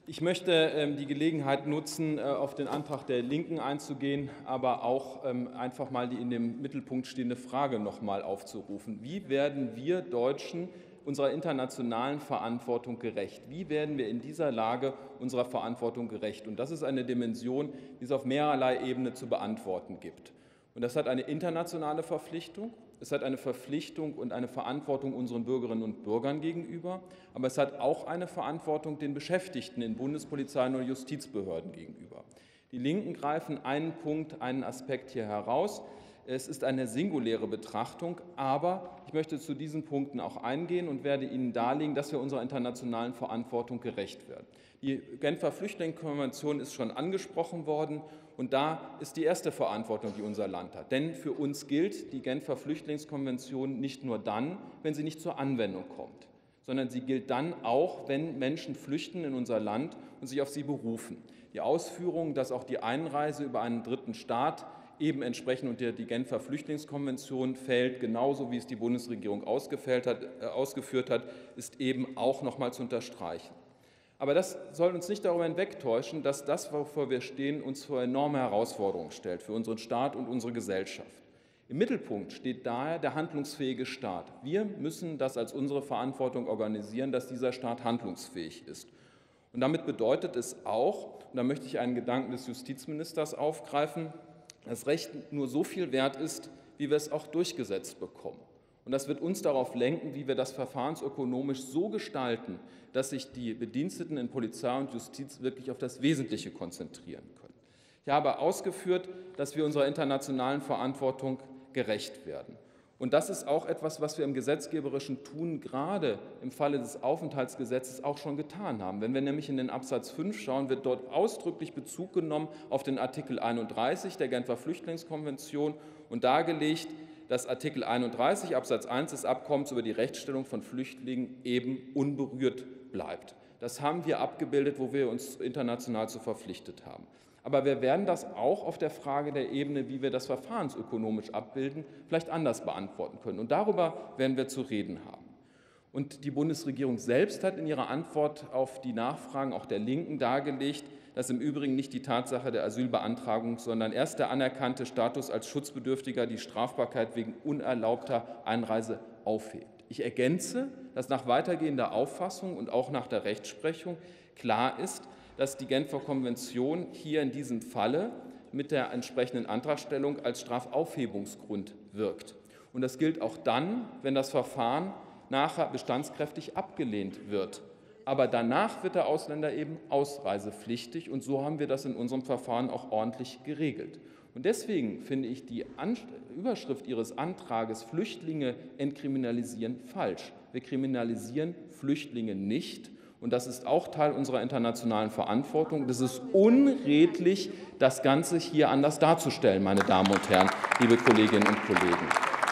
Ich möchte ähm, die Gelegenheit nutzen, äh, auf den Antrag der Linken einzugehen, aber auch ähm, einfach mal die in dem Mittelpunkt stehende Frage noch mal aufzurufen. Wie werden wir Deutschen unserer internationalen Verantwortung gerecht? Wie werden wir in dieser Lage unserer Verantwortung gerecht? Und das ist eine Dimension, die es auf mehrerlei Ebene zu beantworten gibt. Und das hat eine internationale Verpflichtung. Es hat eine Verpflichtung und eine Verantwortung unseren Bürgerinnen und Bürgern gegenüber, aber es hat auch eine Verantwortung den Beschäftigten in Bundespolizeien und Justizbehörden gegenüber. Die Linken greifen einen Punkt, einen Aspekt hier heraus. Es ist eine singuläre Betrachtung, aber ich möchte zu diesen Punkten auch eingehen und werde Ihnen darlegen, dass wir unserer internationalen Verantwortung gerecht werden. Die Genfer Flüchtlingskonvention ist schon angesprochen worden. Und da ist die erste Verantwortung, die unser Land hat. Denn für uns gilt die Genfer Flüchtlingskonvention nicht nur dann, wenn sie nicht zur Anwendung kommt, sondern sie gilt dann auch, wenn Menschen flüchten in unser Land und sich auf sie berufen. Die Ausführung, dass auch die Einreise über einen dritten Staat eben entsprechend unter die Genfer Flüchtlingskonvention fällt, genauso wie es die Bundesregierung ausgeführt hat, äh, ausgeführt hat, ist eben auch noch mal zu unterstreichen. Aber das soll uns nicht darüber hinwegtäuschen, dass das, wovor wir stehen, uns vor enorme Herausforderungen stellt für unseren Staat und unsere Gesellschaft. Im Mittelpunkt steht daher der handlungsfähige Staat. Wir müssen das als unsere Verantwortung organisieren, dass dieser Staat handlungsfähig ist. Und damit bedeutet es auch, und da möchte ich einen Gedanken des Justizministers aufgreifen, dass Recht nur so viel wert ist, wie wir es auch durchgesetzt bekommen. Und das wird uns darauf lenken, wie wir das verfahrensökonomisch so gestalten, dass sich die Bediensteten in Polizei und Justiz wirklich auf das Wesentliche konzentrieren können. Ich habe ausgeführt, dass wir unserer internationalen Verantwortung gerecht werden. Und das ist auch etwas, was wir im gesetzgeberischen Tun gerade im Falle des Aufenthaltsgesetzes auch schon getan haben. Wenn wir nämlich in den Absatz fünf schauen, wird dort ausdrücklich Bezug genommen auf den Artikel einunddreißig der Genfer Flüchtlingskonvention und dargelegt, dass Artikel einunddreißig Absatz eins des Abkommens über die Rechtsstellung von Flüchtlingen eben unberührt bleibt. Das haben wir abgebildet, wo wir uns international zu verpflichtet haben. Aber wir werden das auch auf der Frage der Ebene, wie wir das verfahrensökonomisch abbilden, vielleicht anders beantworten können. Und darüber werden wir zu reden haben. Und die Bundesregierung selbst hat in ihrer Antwort auf die Nachfragen auch der Linken dargelegt, dass im Übrigen nicht die Tatsache der Asylbeantragung, sondern erst der anerkannte Status als Schutzbedürftiger die Strafbarkeit wegen unerlaubter Einreise aufhebt. Ich ergänze, dass nach weitergehender Auffassung und auch nach der Rechtsprechung klar ist, dass die Genfer Konvention hier in diesem Falle mit der entsprechenden Antragstellung als Strafaufhebungsgrund wirkt. Und das gilt auch dann, wenn das Verfahren nachher bestandskräftig abgelehnt wird. Aber danach wird der Ausländer eben ausreisepflichtig, und so haben wir das in unserem Verfahren auch ordentlich geregelt. Und deswegen finde ich die Überschrift Ihres Antrages Flüchtlinge entkriminalisieren falsch. Wir kriminalisieren Flüchtlinge nicht, und das ist auch Teil unserer internationalen Verantwortung. Das ist unredlich, das Ganze hier anders darzustellen, meine Damen und Herren, liebe Kolleginnen und Kollegen.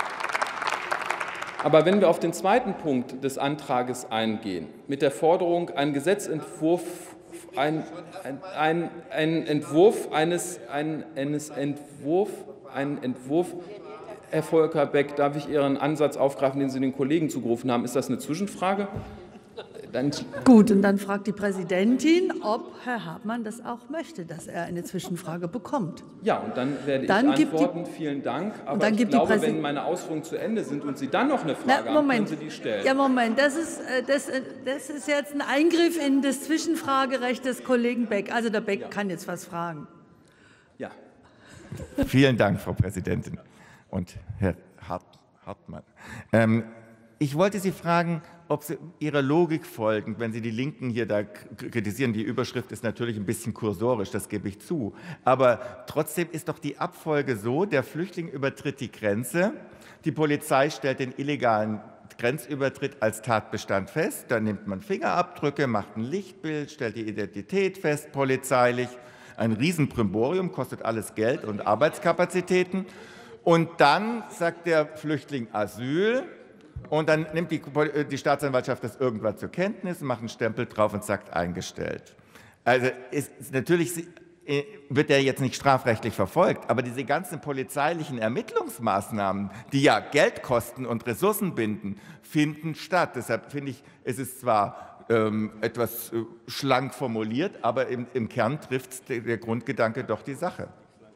Aber wenn wir auf den zweiten Punkt des Antrages eingehen, mit der Forderung, einen Gesetzentwurf, ein, ein, ein, ein Entwurf eines, ein, eines Entwurf, ein Entwurf, Herr Volker Beck, darf ich Ihren Ansatz aufgreifen, den Sie den Kollegen zugerufen haben? Ist das eine Zwischenfrage? Dann Gut, und dann fragt die Präsidentin, ob Herr Hartmann das auch möchte, dass er eine Zwischenfrage bekommt. Ja, und dann werde dann ich antworten. Die, Vielen Dank. Aber dann ich gibt glaube, die wenn meine Ausführungen zu Ende sind und Sie dann noch eine Frage Na, Moment. haben, können Sie die stellen. Ja, Moment, das ist, das, das ist jetzt ein Eingriff in das Zwischenfragerecht des Kollegen Beck. Also der Beck ja. kann jetzt was fragen. Ja. Vielen Dank, Frau Präsidentin und Herr Hart, Hartmann. Ähm, ich wollte Sie fragen, ob Sie Ihrer Logik folgen, wenn Sie die Linken hier da kritisieren. Die Überschrift ist natürlich ein bisschen kursorisch, das gebe ich zu. Aber trotzdem ist doch die Abfolge so, der Flüchtling übertritt die Grenze, die Polizei stellt den illegalen Grenzübertritt als Tatbestand fest, dann nimmt man Fingerabdrücke, macht ein Lichtbild, stellt die Identität fest, polizeilich. Ein Riesenbrimborium, kostet alles Geld und Arbeitskapazitäten. Und dann sagt der Flüchtling Asyl. Und dann nimmt die, die Staatsanwaltschaft das irgendwann zur Kenntnis, macht einen Stempel drauf und sagt eingestellt. Also ist, ist natürlich wird er jetzt nicht strafrechtlich verfolgt, aber diese ganzen polizeilichen Ermittlungsmaßnahmen, die ja Geld kosten und Ressourcen binden, finden statt. Deshalb finde ich, es ist zwar ähm, etwas äh, schlank formuliert, aber im, im Kern trifft der, der Grundgedanke doch die Sache.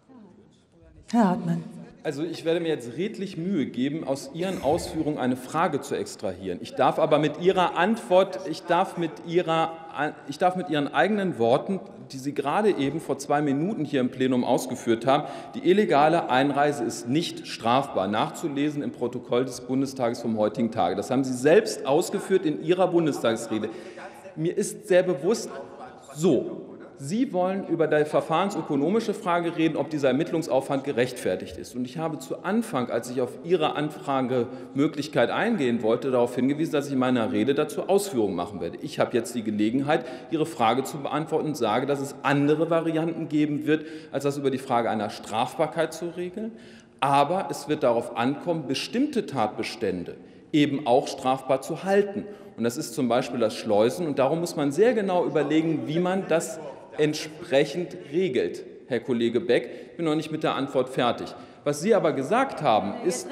Herr Hartmann. Also ich werde mir jetzt redlich Mühe geben, aus Ihren Ausführungen eine Frage zu extrahieren. Ich darf aber mit Ihrer Antwort, ich darf mit, Ihrer, ich darf mit Ihren eigenen Worten, die Sie gerade eben vor zwei Minuten hier im Plenum ausgeführt haben, die illegale Einreise ist nicht strafbar, nachzulesen im Protokoll des Bundestages vom heutigen Tage. Das haben Sie selbst ausgeführt in Ihrer Bundestagsrede. Mir ist sehr bewusst, so. Sie wollen über die verfahrensökonomische Frage reden, ob dieser Ermittlungsaufwand gerechtfertigt ist. Und ich habe zu Anfang, als ich auf Ihre Anfragemöglichkeit eingehen wollte, darauf hingewiesen, dass ich in meiner Rede dazu Ausführungen machen werde. Ich habe jetzt die Gelegenheit, Ihre Frage zu beantworten und sage, dass es andere Varianten geben wird, als das über die Frage einer Strafbarkeit zu regeln. Aber es wird darauf ankommen, bestimmte Tatbestände eben auch strafbar zu halten. Und das ist zum Beispiel das Schleusen. Und darum muss man sehr genau überlegen, wie man das entsprechend regelt, Herr Kollege Beck. Ich bin noch nicht mit der Antwort fertig. Was Sie aber gesagt haben, ist,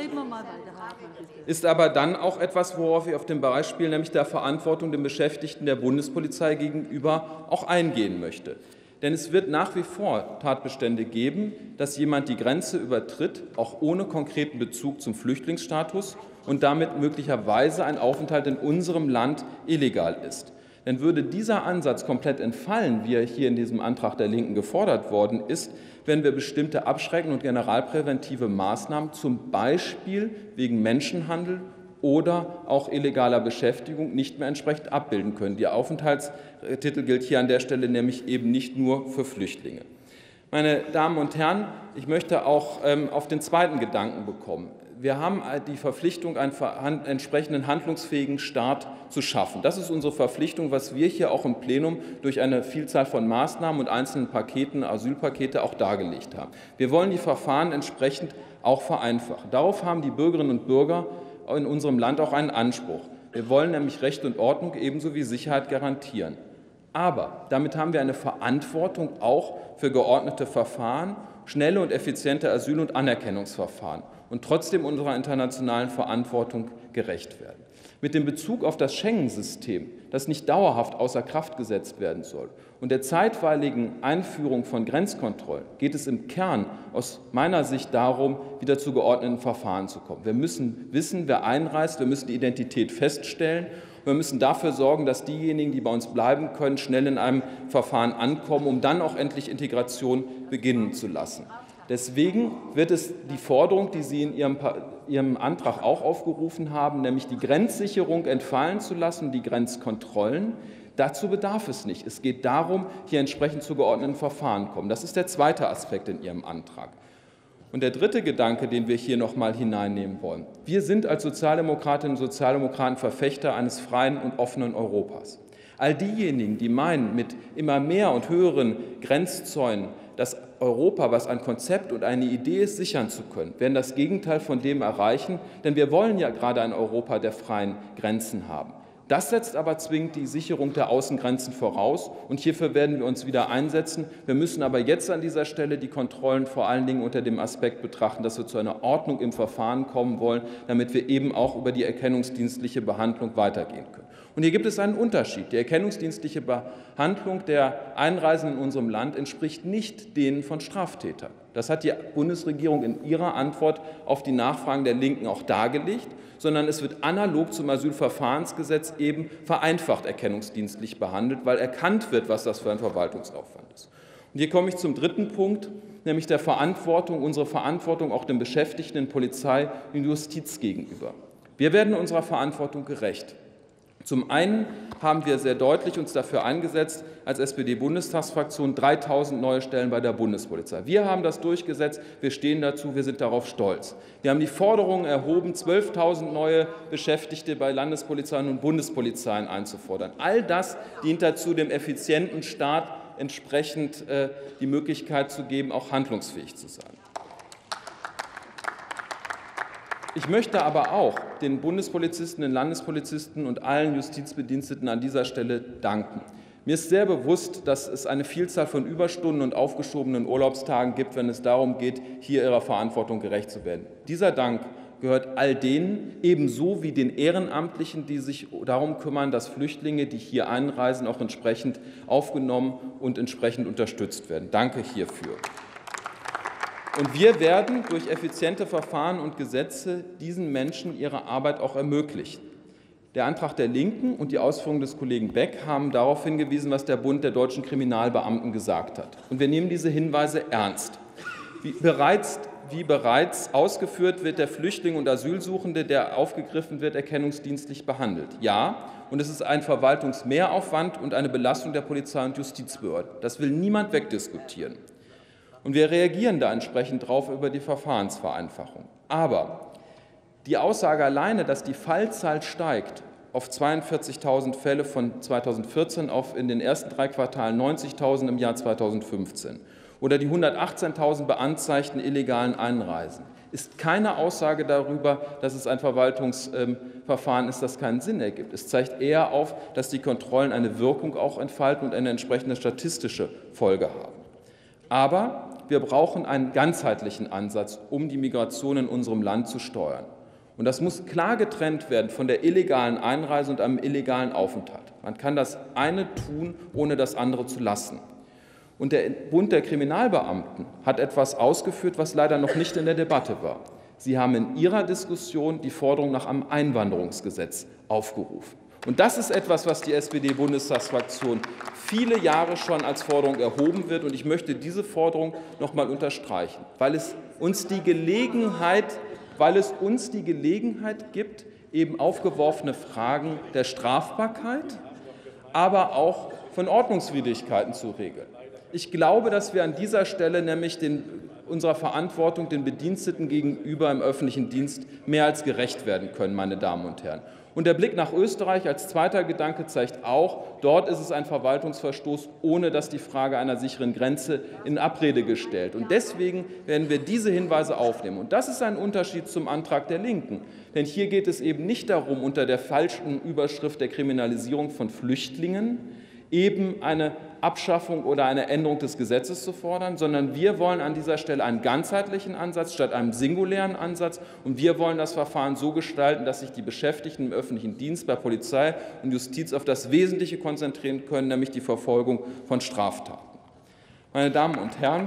ist aber dann auch etwas, worauf ich auf dem Beispiel, nämlich der Verantwortung den Beschäftigten der Bundespolizei gegenüber auch eingehen möchte. Denn es wird nach wie vor Tatbestände geben, dass jemand die Grenze übertritt, auch ohne konkreten Bezug zum Flüchtlingsstatus und damit möglicherweise ein Aufenthalt in unserem Land illegal ist. Denn würde dieser Ansatz komplett entfallen, wie er hier in diesem Antrag der Linken gefordert worden ist, werden wir bestimmte abschreckende und generalpräventive Maßnahmen, zum Beispiel wegen Menschenhandel oder auch illegaler Beschäftigung, nicht mehr entsprechend abbilden können. Der Aufenthaltstitel gilt hier an der Stelle nämlich eben nicht nur für Flüchtlinge. Meine Damen und Herren, ich möchte auch ähm, auf den zweiten Gedanken bekommen. Wir haben die Verpflichtung, einen entsprechenden handlungsfähigen Staat zu schaffen. Das ist unsere Verpflichtung, was wir hier auch im Plenum durch eine Vielzahl von Maßnahmen und einzelnen Paketen, Asylpakete auch dargelegt haben. Wir wollen die Verfahren entsprechend auch vereinfachen. Darauf haben die Bürgerinnen und Bürger in unserem Land auch einen Anspruch. Wir wollen nämlich Recht und Ordnung ebenso wie Sicherheit garantieren. Aber damit haben wir eine Verantwortung auch für geordnete Verfahren, schnelle und effiziente Asyl- und Anerkennungsverfahren und trotzdem unserer internationalen Verantwortung gerecht werden. Mit dem Bezug auf das Schengen-System, das nicht dauerhaft außer Kraft gesetzt werden soll, und der zeitweiligen Einführung von Grenzkontrollen geht es im Kern aus meiner Sicht darum, wieder zu geordneten Verfahren zu kommen. Wir müssen wissen, wer einreist, wir müssen die Identität feststellen. Wir müssen dafür sorgen, dass diejenigen, die bei uns bleiben können, schnell in einem Verfahren ankommen, um dann auch endlich Integration beginnen zu lassen. Deswegen wird es die Forderung, die Sie in Ihrem, Ihrem Antrag auch aufgerufen haben, nämlich die Grenzsicherung entfallen zu lassen, die Grenzkontrollen, dazu bedarf es nicht. Es geht darum, hier entsprechend zu geordneten Verfahren zu kommen. Das ist der zweite Aspekt in Ihrem Antrag. Und der dritte Gedanke, den wir hier noch mal hineinnehmen wollen. Wir sind als Sozialdemokratinnen und Sozialdemokraten Verfechter eines freien und offenen Europas. All diejenigen, die meinen, mit immer mehr und höheren Grenzzäunen das Europa, was ein Konzept und eine Idee ist, sichern zu können, werden das Gegenteil von dem erreichen, denn wir wollen ja gerade ein Europa der freien Grenzen haben. Das setzt aber zwingend die Sicherung der Außengrenzen voraus, und hierfür werden wir uns wieder einsetzen. Wir müssen aber jetzt an dieser Stelle die Kontrollen vor allen Dingen unter dem Aspekt betrachten, dass wir zu einer Ordnung im Verfahren kommen wollen, damit wir eben auch über die erkennungsdienstliche Behandlung weitergehen können. Und hier gibt es einen Unterschied. Die erkennungsdienstliche Behandlung der Einreisenden in unserem Land entspricht nicht denen von Straftätern. Das hat die Bundesregierung in ihrer Antwort auf die Nachfragen der Linken auch dargelegt, sondern es wird analog zum Asylverfahrensgesetz eben vereinfacht erkennungsdienstlich behandelt, weil erkannt wird, was das für ein Verwaltungsaufwand ist. Und hier komme ich zum dritten Punkt, nämlich der Verantwortung, unsere Verantwortung auch den Beschäftigten in Polizei und Justiz gegenüber. Wir werden unserer Verantwortung gerecht. Zum einen haben wir sehr deutlich uns dafür eingesetzt, als S P D-Bundestagsfraktion dreitausend neue Stellen bei der Bundespolizei. Wir haben das durchgesetzt, wir stehen dazu, wir sind darauf stolz. Wir haben die Forderungen erhoben, zwölftausend neue Beschäftigte bei Landespolizeien und Bundespolizeien einzufordern. All das dient dazu, dem effizienten Staat entsprechend äh, die Möglichkeit zu geben, auch handlungsfähig zu sein. Ich möchte aber auch den Bundespolizisten, den Landespolizisten und allen Justizbediensteten an dieser Stelle danken. Mir ist sehr bewusst, dass es eine Vielzahl von Überstunden und aufgeschobenen Urlaubstagen gibt, wenn es darum geht, hier ihrer Verantwortung gerecht zu werden. Dieser Dank gehört all denen, ebenso wie den Ehrenamtlichen, die sich darum kümmern, dass Flüchtlinge, die hier einreisen, auch entsprechend aufgenommen und entsprechend unterstützt werden. Danke hierfür. Und wir werden durch effiziente Verfahren und Gesetze diesen Menschen ihre Arbeit auch ermöglichen. Der Antrag der Linken und die Ausführungen des Kollegen Beck haben darauf hingewiesen, was der Bund der deutschen Kriminalbeamten gesagt hat. Und wir nehmen diese Hinweise ernst. Wie bereits, wie bereits ausgeführt, wird der Flüchtling und Asylsuchende, der aufgegriffen wird, erkennungsdienstlich behandelt. Ja, und es ist ein Verwaltungsmehraufwand und eine Belastung der Polizei und Justizbehörden. Das will niemand wegdiskutieren. Und wir reagieren da entsprechend drauf über die Verfahrensvereinfachung. Aber die Aussage alleine, dass die Fallzahl steigt auf zweiundvierzigtausend Fälle von zweitausendvierzehn auf in den ersten drei Quartalen neunzigtausend im Jahr zweitausendfünfzehn oder die hundertachtzehntausend beanzeigten illegalen Einreisen, ist keine Aussage darüber, dass es ein Verwaltungsverfahren ist, das keinen Sinn ergibt. Es zeigt eher auf, dass die Kontrollen eine Wirkung auch entfalten und eine entsprechende statistische Folge haben. Aber wir brauchen einen ganzheitlichen Ansatz, um die Migration in unserem Land zu steuern. Und das muss klar getrennt werden von der illegalen Einreise und einem illegalen Aufenthalt. Man kann das eine tun, ohne das andere zu lassen. Und der Bund der Kriminalbeamten hat etwas ausgeführt, was leider noch nicht in der Debatte war. Sie haben in ihrer Diskussion die Forderung nach einem Einwanderungsgesetz aufgerufen. Und das ist etwas, was die S P D-Bundestagsfraktion viele Jahre schon als Forderung erhoben wird. Und ich möchte diese Forderung noch mal unterstreichen, weil es uns die Gelegenheit weil es uns die Gelegenheit gibt, eben aufgeworfene Fragen der Strafbarkeit, aber auch von Ordnungswidrigkeiten zu regeln. Ich glaube, dass wir an dieser Stelle nämlich den, unserer Verantwortung den Bediensteten gegenüber im öffentlichen Dienst mehr als gerecht werden können, meine Damen und Herren. Und der Blick nach Österreich als zweiter Gedanke zeigt auch, dort ist es ein Verwaltungsverstoß, ohne dass die Frage einer sicheren Grenze in Abrede gestellt. Und deswegen werden wir diese Hinweise aufnehmen. Und das ist ein Unterschied zum Antrag der Linken. Denn hier geht es eben nicht darum, unter der falschen Überschrift der Kriminalisierung von Flüchtlingen eben eine Abschaffung oder eine Änderung des Gesetzes zu fordern, sondern wir wollen an dieser Stelle einen ganzheitlichen Ansatz statt einem singulären Ansatz. Und wir wollen das Verfahren so gestalten, dass sich die Beschäftigten im öffentlichen Dienst bei Polizei und Justiz auf das Wesentliche konzentrieren können, nämlich die Verfolgung von Straftaten. Meine Damen und Herren,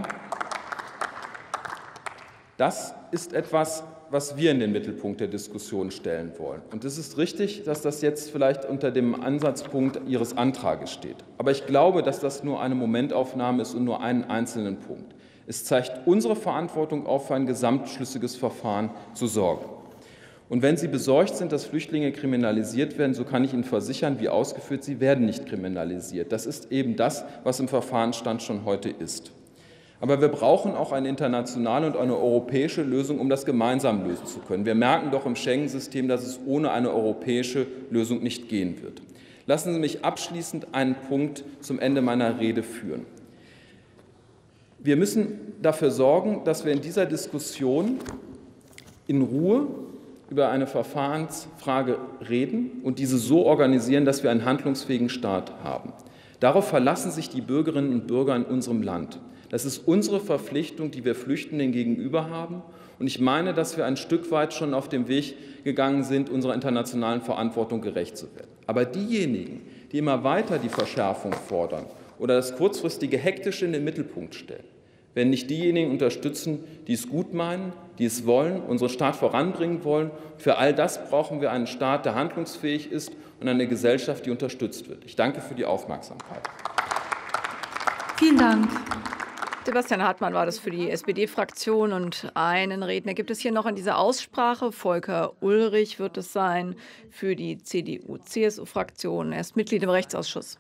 das ist etwas, was wir in den Mittelpunkt der Diskussion stellen wollen. Und es ist richtig, dass das jetzt vielleicht unter dem Ansatzpunkt Ihres Antrages steht. Aber ich glaube, dass das nur eine Momentaufnahme ist und nur einen einzelnen Punkt. Es zeigt unsere Verantwortung auf, für ein gesamtschlüssiges Verfahren zu sorgen. Und wenn Sie besorgt sind, dass Flüchtlinge kriminalisiert werden, so kann ich Ihnen versichern, wie ausgeführt, sie werden nicht kriminalisiert. Das ist eben das, was im Verfahrensstand schon heute ist. Aber wir brauchen auch eine internationale und eine europäische Lösung, um das gemeinsam lösen zu können. Wir merken doch im Schengen-System, dass es ohne eine europäische Lösung nicht gehen wird. Lassen Sie mich abschließend einen Punkt zum Ende meiner Rede führen. Wir müssen dafür sorgen, dass wir in dieser Diskussion in Ruhe über eine Verfahrensfrage reden und diese so organisieren, dass wir einen handlungsfähigen Staat haben. Darauf verlassen sich die Bürgerinnen und Bürger in unserem Land. Das ist unsere Verpflichtung, die wir Flüchtenden gegenüber haben. Und ich meine, dass wir ein Stück weit schon auf dem Weg gegangen sind, unserer internationalen Verantwortung gerecht zu werden. Aber diejenigen, die immer weiter die Verschärfung fordern oder das kurzfristige Hektische in den Mittelpunkt stellen, werden nicht diejenigen unterstützen, die es gut meinen, die es wollen, unseren Staat voranbringen wollen. Für all das brauchen wir einen Staat, der handlungsfähig ist und eine Gesellschaft, die unterstützt wird. Ich danke für die Aufmerksamkeit. Vielen Dank. Sebastian Hartmann war das für die S P D-Fraktion und einen Redner gibt es hier noch in dieser Aussprache. Volker Ulrich wird es sein für die C D U C S U-Fraktion. Er ist Mitglied im Rechtsausschuss.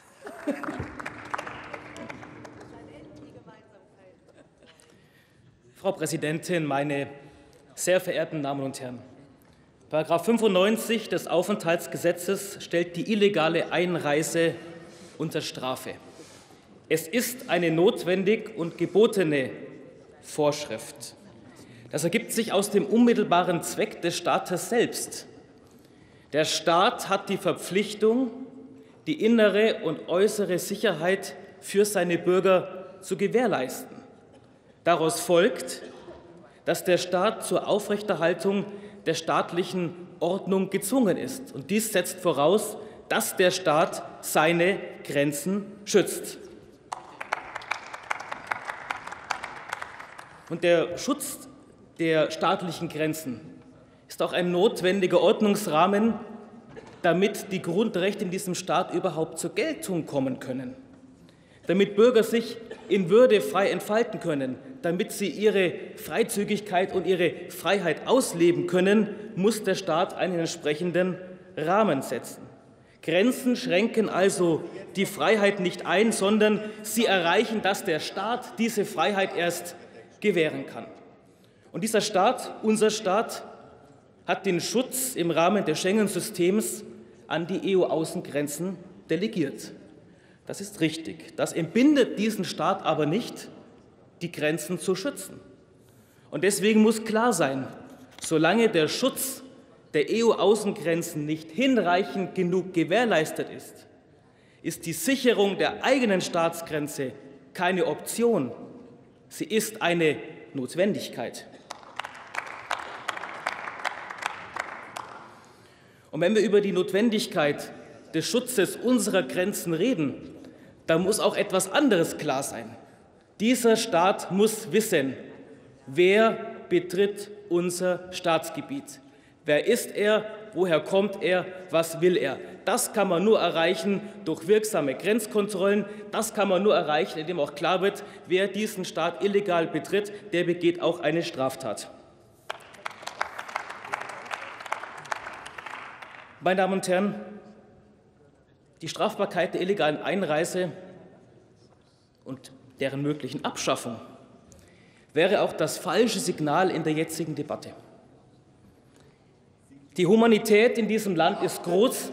Frau Präsidentin, meine sehr verehrten Damen und Herren! Paragraph fünfundneunzig des Aufenthaltsgesetzes stellt die illegale Einreise unter Strafe. Es ist eine notwendig und gebotene Vorschrift. Das ergibt sich aus dem unmittelbaren Zweck des Staates selbst. Der Staat hat die Verpflichtung, die innere und äußere Sicherheit für seine Bürger zu gewährleisten. Daraus folgt, dass der Staat zur Aufrechterhaltung der staatlichen Ordnung gezwungen ist. Und dies setzt voraus, dass der Staat seine Grenzen schützt. Und der Schutz der staatlichen Grenzen ist auch ein notwendiger Ordnungsrahmen, damit die Grundrechte in diesem Staat überhaupt zur Geltung kommen können, damit Bürger sich in Würde frei entfalten können, damit sie ihre Freizügigkeit und ihre Freiheit ausleben können, muss der Staat einen entsprechenden Rahmen setzen. Grenzen schränken also die Freiheit nicht ein, sondern sie erreichen, dass der Staat diese Freiheit erst gewähren kann. Und dieser Staat, unser Staat, hat den Schutz im Rahmen des Schengen-Systems an die E U-Außengrenzen delegiert. Das ist richtig. Das entbindet diesen Staat aber nicht, die Grenzen zu schützen. Und deswegen muss klar sein, solange der Schutz der E U-Außengrenzen nicht hinreichend genug gewährleistet ist, ist die Sicherung der eigenen Staatsgrenze keine Option. Sie ist eine Notwendigkeit. Und wenn wir über die Notwendigkeit des Schutzes unserer Grenzen reden, dann muss auch etwas anderes klar sein. Dieser Staat muss wissen, wer betritt unser Staatsgebiet. Wer ist er? Woher kommt er? Was will er? Das kann man nur erreichen durch wirksame Grenzkontrollen. Das kann man nur erreichen, indem auch klar wird, wer diesen Staat illegal betritt, der begeht auch eine Straftat. Meine Damen und Herren, die Strafbarkeit der illegalen Einreise und deren möglichen Abschaffung wäre auch das falsche Signal in der jetzigen Debatte. Die Humanität in diesem Land ist groß.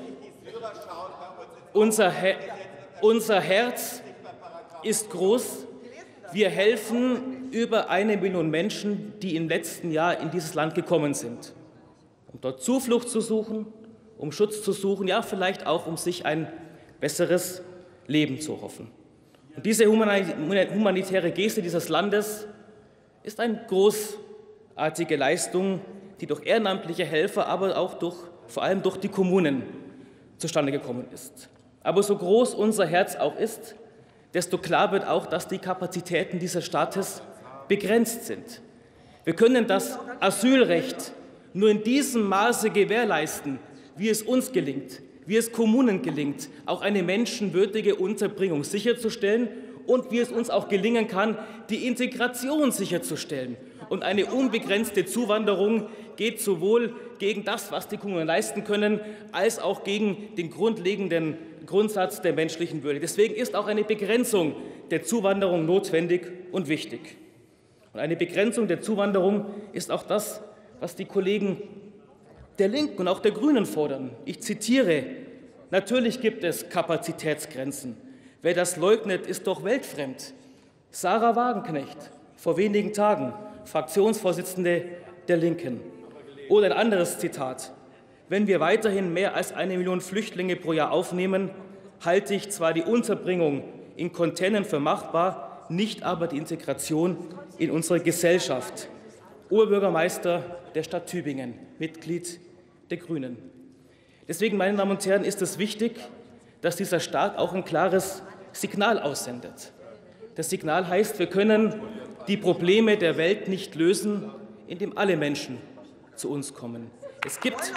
Unser, Her- unser Herz ist groß. Wir helfen über eine Million Menschen, die im letzten Jahr in dieses Land gekommen sind, um dort Zuflucht zu suchen, um Schutz zu suchen, ja vielleicht auch, um sich ein besseres Leben zu erhoffen. Und diese humanitäre Geste dieses Landes ist eine großartige Leistung, die durch ehrenamtliche Helfer, aber auch durch, vor allem durch die Kommunen zustande gekommen ist. Aber so groß unser Herz auch ist, desto klar wird auch, dass die Kapazitäten dieses Staates begrenzt sind. Wir können das Asylrecht nur in diesem Maße gewährleisten, wie es uns gelingt, wie es Kommunen gelingt, auch eine menschenwürdige Unterbringung sicherzustellen und wie es uns auch gelingen kann, die Integration sicherzustellen. Und eine unbegrenzte Zuwanderung geht sowohl gegen das, was die Kommunen leisten können, als auch gegen den grundlegenden Grundsatz der menschlichen Würde. Deswegen ist auch eine Begrenzung der Zuwanderung notwendig und wichtig. Und eine Begrenzung der Zuwanderung ist auch das, was die Kollegen der Linken und auch der Grünen fordern. Ich zitiere: Natürlich gibt es Kapazitätsgrenzen. Wer das leugnet, ist doch weltfremd. Sarah Wagenknecht, vor wenigen Tagen, Fraktionsvorsitzende der Linken. Oder ein anderes Zitat: Wenn wir weiterhin mehr als eine Million Flüchtlinge pro Jahr aufnehmen, halte ich zwar die Unterbringung in Containern für machbar, nicht aber die Integration in unsere Gesellschaft. Oberbürgermeister der Stadt Tübingen, Mitglied der Grünen. Deswegen, meine Damen und Herren, ist es wichtig, dass dieser Staat auch ein klares Signal aussendet. Das Signal heißt, wir können die Probleme der Welt nicht lösen, indem alle Menschen zu uns kommen. Es gibt,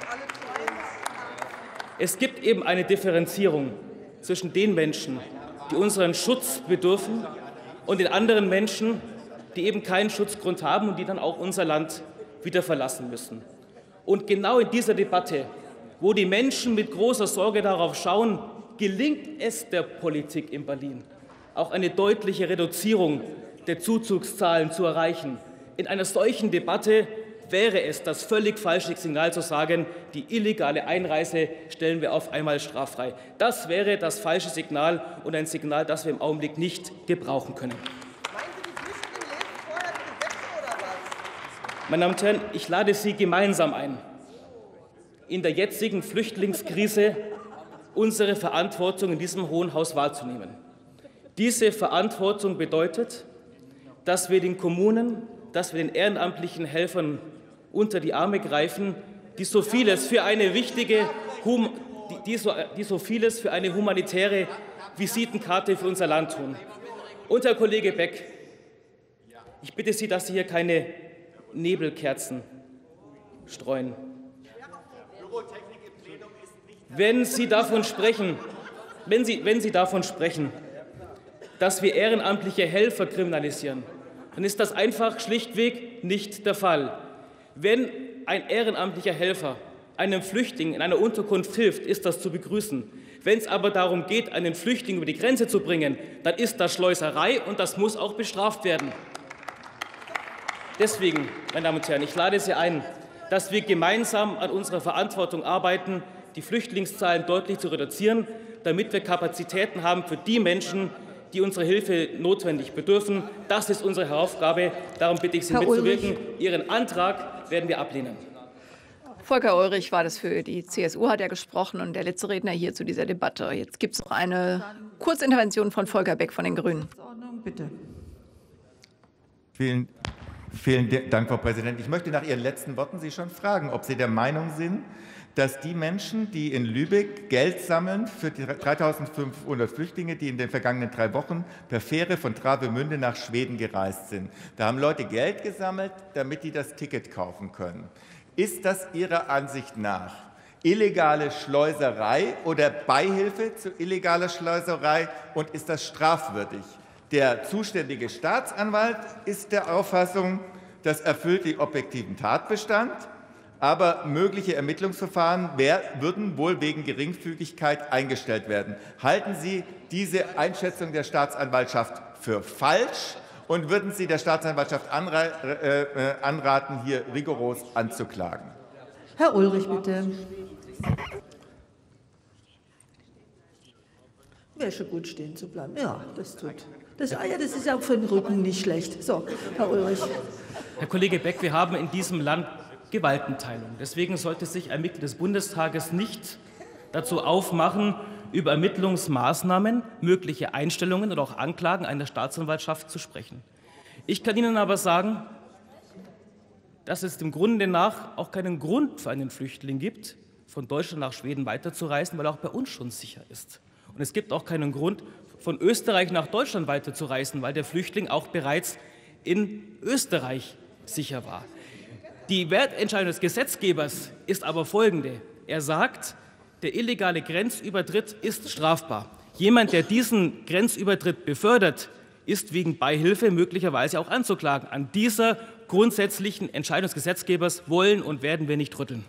es gibt eben eine Differenzierung zwischen den Menschen, die unseren Schutz bedürfen, und den anderen Menschen, die eben keinen Schutzgrund haben und die dann auch unser Land wieder verlassen müssen. Und genau in dieser Debatte, wo die Menschen mit großer Sorge darauf schauen, gelingt es der Politik in Berlin, auch eine deutliche Reduzierung der Zuzugszahlen zu erreichen. In einer solchen Debatte wäre es das völlig falsche Signal zu sagen, die illegale Einreise stellen wir auf einmal straffrei. Das wäre das falsche Signal und ein Signal, das wir im Augenblick nicht gebrauchen können. Meine Damen und Herren, ich lade Sie gemeinsam ein, in der jetzigen Flüchtlingskrise unsere Verantwortung in diesem Hohen Haus wahrzunehmen. Diese Verantwortung bedeutet, dass wir den Kommunen, dass wir den ehrenamtlichen Helfern unter die Arme greifen, die so vieles für eine wichtige, die, die, so, die so vieles für eine humanitäre Visitenkarte für unser Land tun. Und Herr Kollege Beck, ich bitte Sie, dass Sie hier keine Nebelkerzen streuen. Wenn Sie davon sprechen, wenn Sie, wenn Sie davon sprechen, dass wir ehrenamtliche Helfer kriminalisieren, dann ist das einfach schlichtweg nicht der Fall. Wenn ein ehrenamtlicher Helfer einem Flüchtling in einer Unterkunft hilft, ist das zu begrüßen. Wenn es aber darum geht, einen Flüchtling über die Grenze zu bringen, dann ist das Schleuserei und das muss auch bestraft werden. Deswegen, meine Damen und Herren, ich lade Sie ein, dass wir gemeinsam an unserer Verantwortung arbeiten, die Flüchtlingszahlen deutlich zu reduzieren, damit wir Kapazitäten haben für die Menschen, die unsere Hilfe notwendig bedürfen. Das ist unsere Aufgabe. Darum bitte ich Sie, Herr mitzuwirken. Ulrich. Ihren Antrag werden wir ablehnen. Volker Ulrich war das für die C S U, hat er gesprochen, und der letzte Redner hier zu dieser Debatte. Jetzt gibt es noch eine Kurzintervention von Volker Beck von den Grünen. Bitte. Vielen, vielen Dank, Frau Präsidentin. Ich möchte nach Ihren letzten Worten Sie schon fragen, ob Sie der Meinung sind, dass die Menschen, die in Lübeck Geld sammeln für die dreitausendfünfhundert Flüchtlinge, die in den vergangenen drei Wochen per Fähre von Travemünde nach Schweden gereist sind, da haben Leute Geld gesammelt, damit die das Ticket kaufen können. Ist das Ihrer Ansicht nach illegale Schleuserei oder Beihilfe zu illegaler Schleuserei, und ist das strafwürdig? Der zuständige Staatsanwalt ist der Auffassung, das erfüllt den objektiven Tatbestand, aber mögliche Ermittlungsverfahren wär, würden wohl wegen Geringfügigkeit eingestellt werden. Halten Sie diese Einschätzung der Staatsanwaltschaft für falsch? Und würden Sie der Staatsanwaltschaft anraten, hier rigoros anzuklagen? Herr Ulrich, bitte. Wäre schon gut, stehen zu bleiben. Ja, das tut. Das, ah ja, das ist auch für den Rücken nicht schlecht. So, Herr Ulrich. Herr Kollege Beck, wir haben in diesem Land Gewaltenteilung. Deswegen sollte sich ein Mitglied des Bundestages nicht dazu aufmachen, über Ermittlungsmaßnahmen, mögliche Einstellungen oder auch Anklagen einer Staatsanwaltschaft zu sprechen. Ich kann Ihnen aber sagen, dass es dem Grunde nach auch keinen Grund für einen Flüchtling gibt, von Deutschland nach Schweden weiterzureisen, weil er auch bei uns schon sicher ist. Und es gibt auch keinen Grund, von Österreich nach Deutschland weiterzureisen, weil der Flüchtling auch bereits in Österreich sicher war. Die Wertentscheidung des Gesetzgebers ist aber folgende. Er sagt, der illegale Grenzübertritt ist strafbar. Jemand, der diesen Grenzübertritt befördert, ist wegen Beihilfe möglicherweise auch anzuklagen. An dieser grundsätzlichen Entscheidung des Gesetzgebers wollen und werden wir nicht rütteln.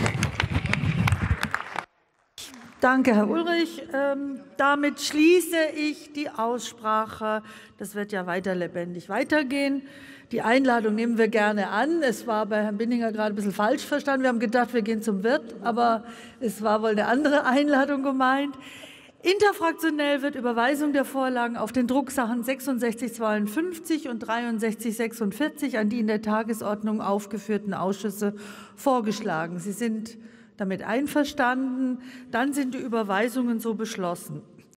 Danke, Herr Ulrich. Ähm, damit schließe ich die Aussprache. Das wird ja weiter lebendig weitergehen. Die Einladung nehmen wir gerne an. Es war bei Herrn Binninger gerade ein bisschen falsch verstanden. Wir haben gedacht, wir gehen zum Wirt, aber es war wohl eine andere Einladung gemeint. Interfraktionell wird Überweisung der Vorlagen auf den Drucksachen sechsundsechzig zweiundfünfzig und dreiundsechzig sechsundvierzig an die in der Tagesordnung aufgeführten Ausschüsse vorgeschlagen. Sie sind damit einverstanden. Dann sind die Überweisungen so beschlossen.